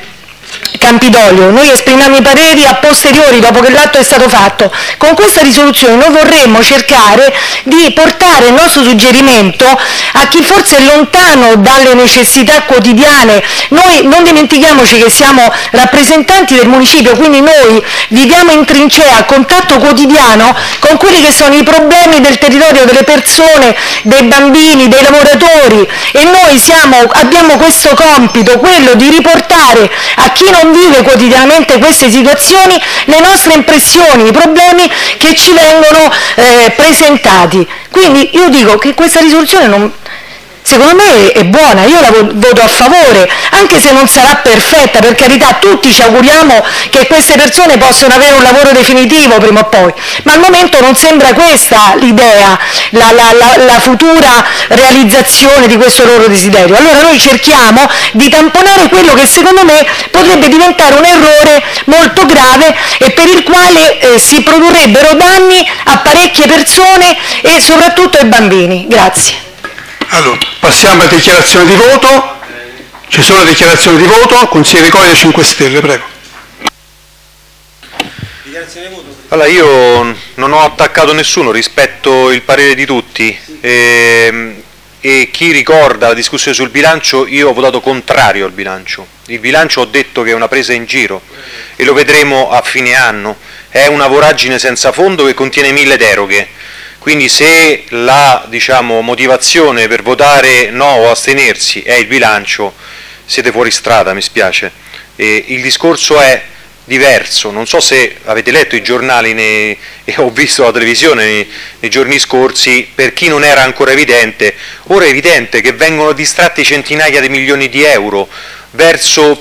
Campidoglio, noi esprimiamo i pareri a posteriori dopo che l'atto è stato fatto. Con questa risoluzione noi vorremmo cercare di portare il nostro suggerimento a chi forse è lontano dalle necessità quotidiane. Noi non dimentichiamoci che siamo rappresentanti del municipio, quindi noi viviamo in trincea, a contatto quotidiano con quelli che sono i problemi del territorio, delle persone, dei bambini, dei lavoratori, e noi abbiamo questo compito, quello di riportare a chi non vive quotidianamente queste situazioni le nostre impressioni, i problemi che ci vengono presentati. Quindi io dico che questa risoluzione secondo me è buona, io la voto a favore, anche se non sarà perfetta, per carità, tutti ci auguriamo che queste persone possano avere un lavoro definitivo prima o poi, ma al momento non sembra questa l'idea, la futura realizzazione di questo loro desiderio. Allora noi cerchiamo di tamponare quello che secondo me potrebbe diventare un errore molto grave e per il quale si produrrebbero danni a parecchie persone e soprattutto ai bambini. Grazie. Allora, passiamo a dichiarazione di voto. Ci sono dichiarazioni di voto. Consigliere Coia, 5 Stelle, prego. Allora, io non ho attaccato nessuno, rispetto il parere di tutti e chi ricorda la discussione sul bilancio, io ho votato contrario al bilancio. Il bilancio ho detto che è una presa in giro e lo vedremo a fine anno. È una voragine senza fondo che contiene 1000 deroghe. Quindi se la motivazione per votare no o astenersi è il bilancio, siete fuori strada, mi spiace. Il discorso è diverso, non so se avete letto i giornali e ho visto la televisione nei giorni scorsi, per chi non era ancora evidente, ora è evidente che vengono distratti centinaia di milioni di euro verso,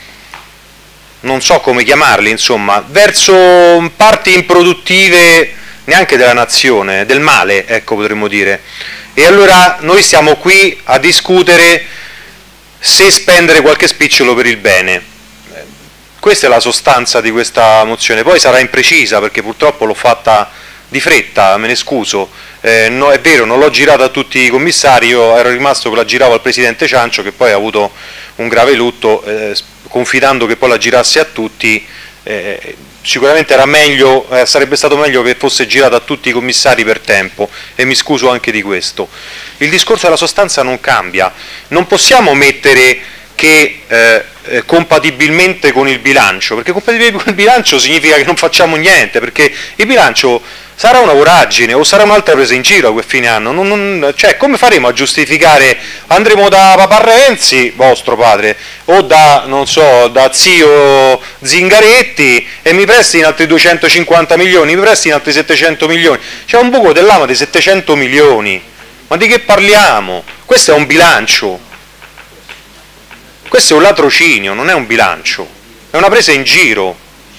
non so come chiamarli, insomma, verso parti improduttive neanche della nazione, del male, ecco, potremmo dire. E allora noi stiamo qui a discutere se spendere qualche spicciolo per il bene. Questa è la sostanza di questa mozione, poi sarà imprecisa perché purtroppo l'ho fatta di fretta, me ne scuso. No, è vero, non l'ho girata a tutti i commissari, io ero rimasto che la giravo al Presidente Ciancio, che poi ha avuto un grave lutto, confidando che poi la girasse a tutti. Sicuramente era meglio, sarebbe stato meglio che fosse girata a tutti i commissari per tempo, e mi scuso anche di questo. Il discorso della sostanza non cambia, non possiamo mettere che compatibilmente con il bilancio, perché compatibilmente con il bilancio significa che non facciamo niente, perché il bilancio sarà una voragine o sarà un'altra presa in giro a quel fine anno, cioè come faremo a giustificare, andremo da Papa Renzi, vostro padre, o da, non so, da zio Zingaretti e mi prestino altri 250 milioni, mi prestino altri 700 milioni, c'è un buco dell'ama di 700 milioni, ma di che parliamo? Questo è un bilancio. Questo è un latrocinio, non è un bilancio, è una presa in giro.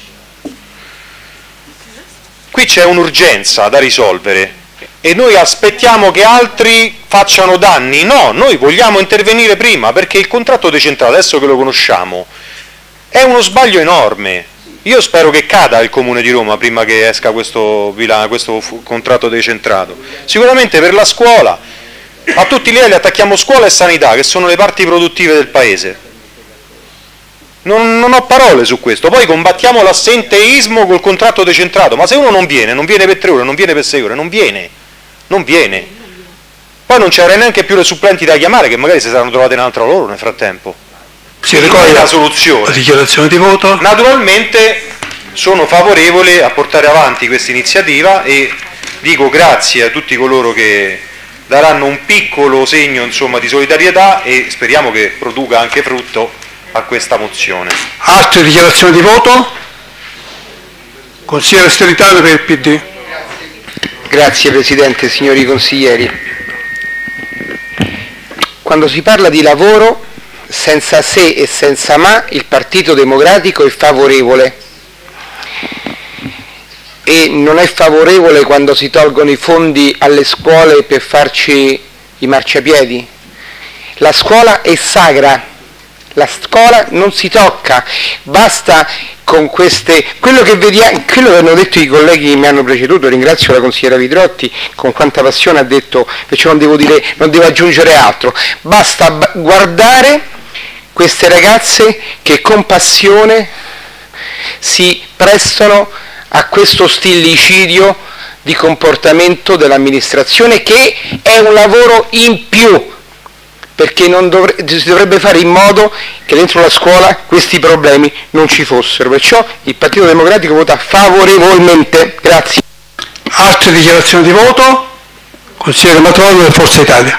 Qui c'è un'urgenza da risolvere e noi aspettiamo che altri facciano danni. No, noi vogliamo intervenire prima, perché il contratto decentrato, adesso che lo conosciamo, è uno sbaglio enorme. Io spero che cada il Comune di Roma prima che esca questo contratto decentrato. Sicuramente per la scuola, a tutti i livelli attacchiamo scuola e sanità, che sono le parti produttive del Paese. Non ho parole su questo. Poi combattiamo l'assenteismo col contratto decentrato, ma se uno non viene per 3 ore, non viene per 6 ore, non viene. Poi non c'era neanche più le supplenti da chiamare, che magari si saranno trovate un'altra loro nel frattempo. Si ricorda la soluzione. La dichiarazione di voto. Naturalmente sono favorevole a portare avanti questa iniziativa e dico grazie a tutti coloro che daranno un piccolo segno, insomma, di solidarietà, e speriamo che produca anche frutto a questa mozione. Altre dichiarazioni di voto? Consigliere Steritano per il PD. Grazie Presidente, signori consiglieri. Quando si parla di lavoro, senza se e senza ma, il Partito Democratico è favorevole. E non è favorevole quando si tolgono i fondi alle scuole per farci i marciapiedi. La scuola è sacra. La scuola non si tocca, basta con queste, quello che vediamo, quello che hanno detto i colleghi che mi hanno preceduto, ringrazio la consigliera Vidrotti con quanta passione ha detto, perciò non devo aggiungere altro, basta guardare queste ragazze che con passione si prestano a questo stillicidio di comportamento dell'amministrazione, che è un lavoro in più, perché si dovrebbe fare in modo che dentro la scuola questi problemi non ci fossero. Perciò il Partito Democratico vota favorevolmente. Grazie. Altre dichiarazioni di voto? Consigliere Matrona del Forza Italia.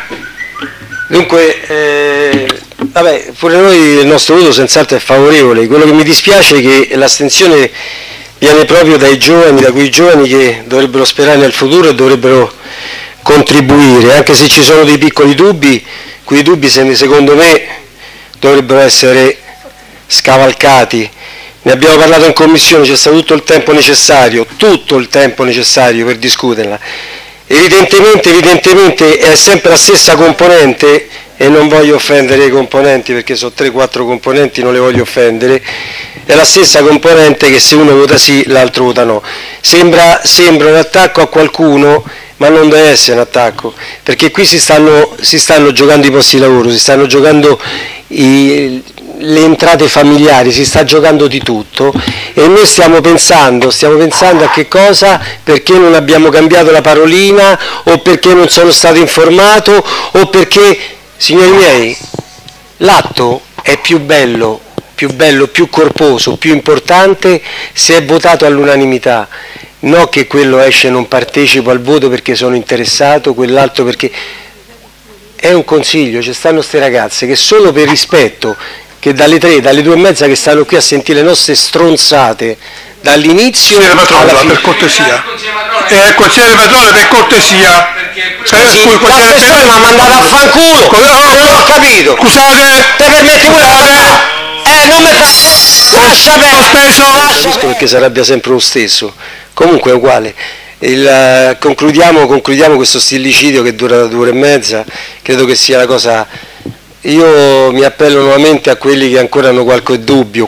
Dunque, pure noi il nostro voto senz'altro è favorevole. Quello che mi dispiace è che l'astensione viene proprio dai giovani, da quei giovani che dovrebbero sperare nel futuro e dovrebbero contribuire, anche se ci sono dei piccoli dubbi. Quei dubbi secondo me dovrebbero essere scavalcati. Ne abbiamo parlato in commissione, c'è stato tutto il tempo necessario per discuterla. Evidentemente è sempre la stessa componente, e non voglio offendere i componenti perché sono 3-4 componenti, non le voglio offendere, è la stessa componente che se uno vota sì l'altro vota no. Sembra un attacco a qualcuno, ma non deve essere un attacco, perché qui si stanno giocando i posti di lavoro, si stanno giocando le entrate familiari, si sta giocando di tutto, e noi stiamo pensando a che cosa, perché non abbiamo cambiato la parolina, o perché non sono stato informato, o perché, signori miei, l'atto è più bello, più corposo, più importante se è votato all'unanimità. No che quello esce non partecipo al voto perché sono interessato, quell'altro perché... È un consiglio, ci stanno queste ragazze che solo per rispetto, che dalle 2 e mezza che stanno qui a sentire le nostre stronzate, dall'inizio alla fine... per cortesia. Consigliere Patrone, per cortesia. L'assessore mi ha mandato a fanculo, non ho capito. Scusate. Te permetti pure non mi fa... Lascia perdere. Capisco perché si arrabbia sempre lo stesso. Comunque è uguale. Concludiamo questo stillicidio che dura da 2 ore e mezza. Credo che sia la cosa... Io mi appello nuovamente a quelli che ancora hanno qualche dubbio,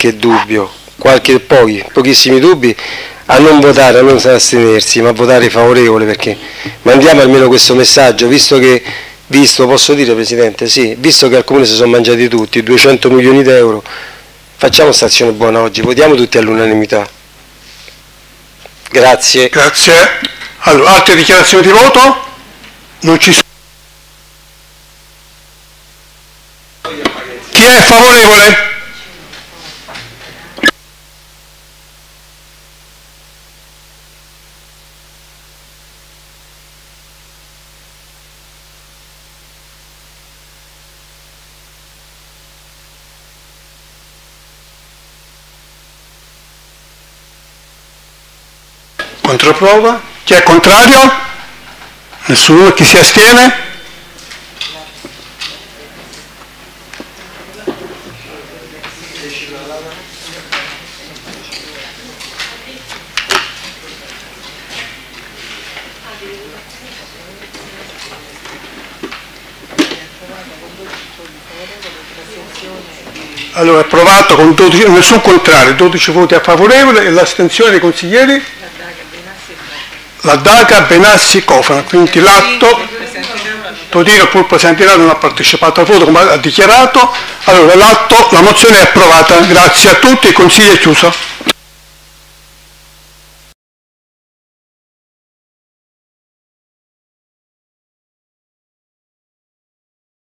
pochissimi dubbi, a non votare, a non astenersi, ma a votare favorevole, perché mandiamo almeno questo messaggio, posso dire Presidente, sì, visto che al Comune si sono mangiati tutti 200 milioni d'euro, facciamo stazione buona oggi, votiamo tutti all'unanimità. Grazie. Grazie. Allora, altre dichiarazioni di voto? Non ci sono. Chi è favorevole? Controprova? Chi è contrario? Nessuno? Chi si astiene? Allora, approvato con 12, nessun contrario, 12 voti a favorevole, e l'astensione dei consiglieri? La Daga, Benassi, Cofano. Quindi l'atto, Totino pur presente non ha partecipato al voto come ha dichiarato. Allora la mozione è approvata. Grazie a tutti, il consiglio è chiuso.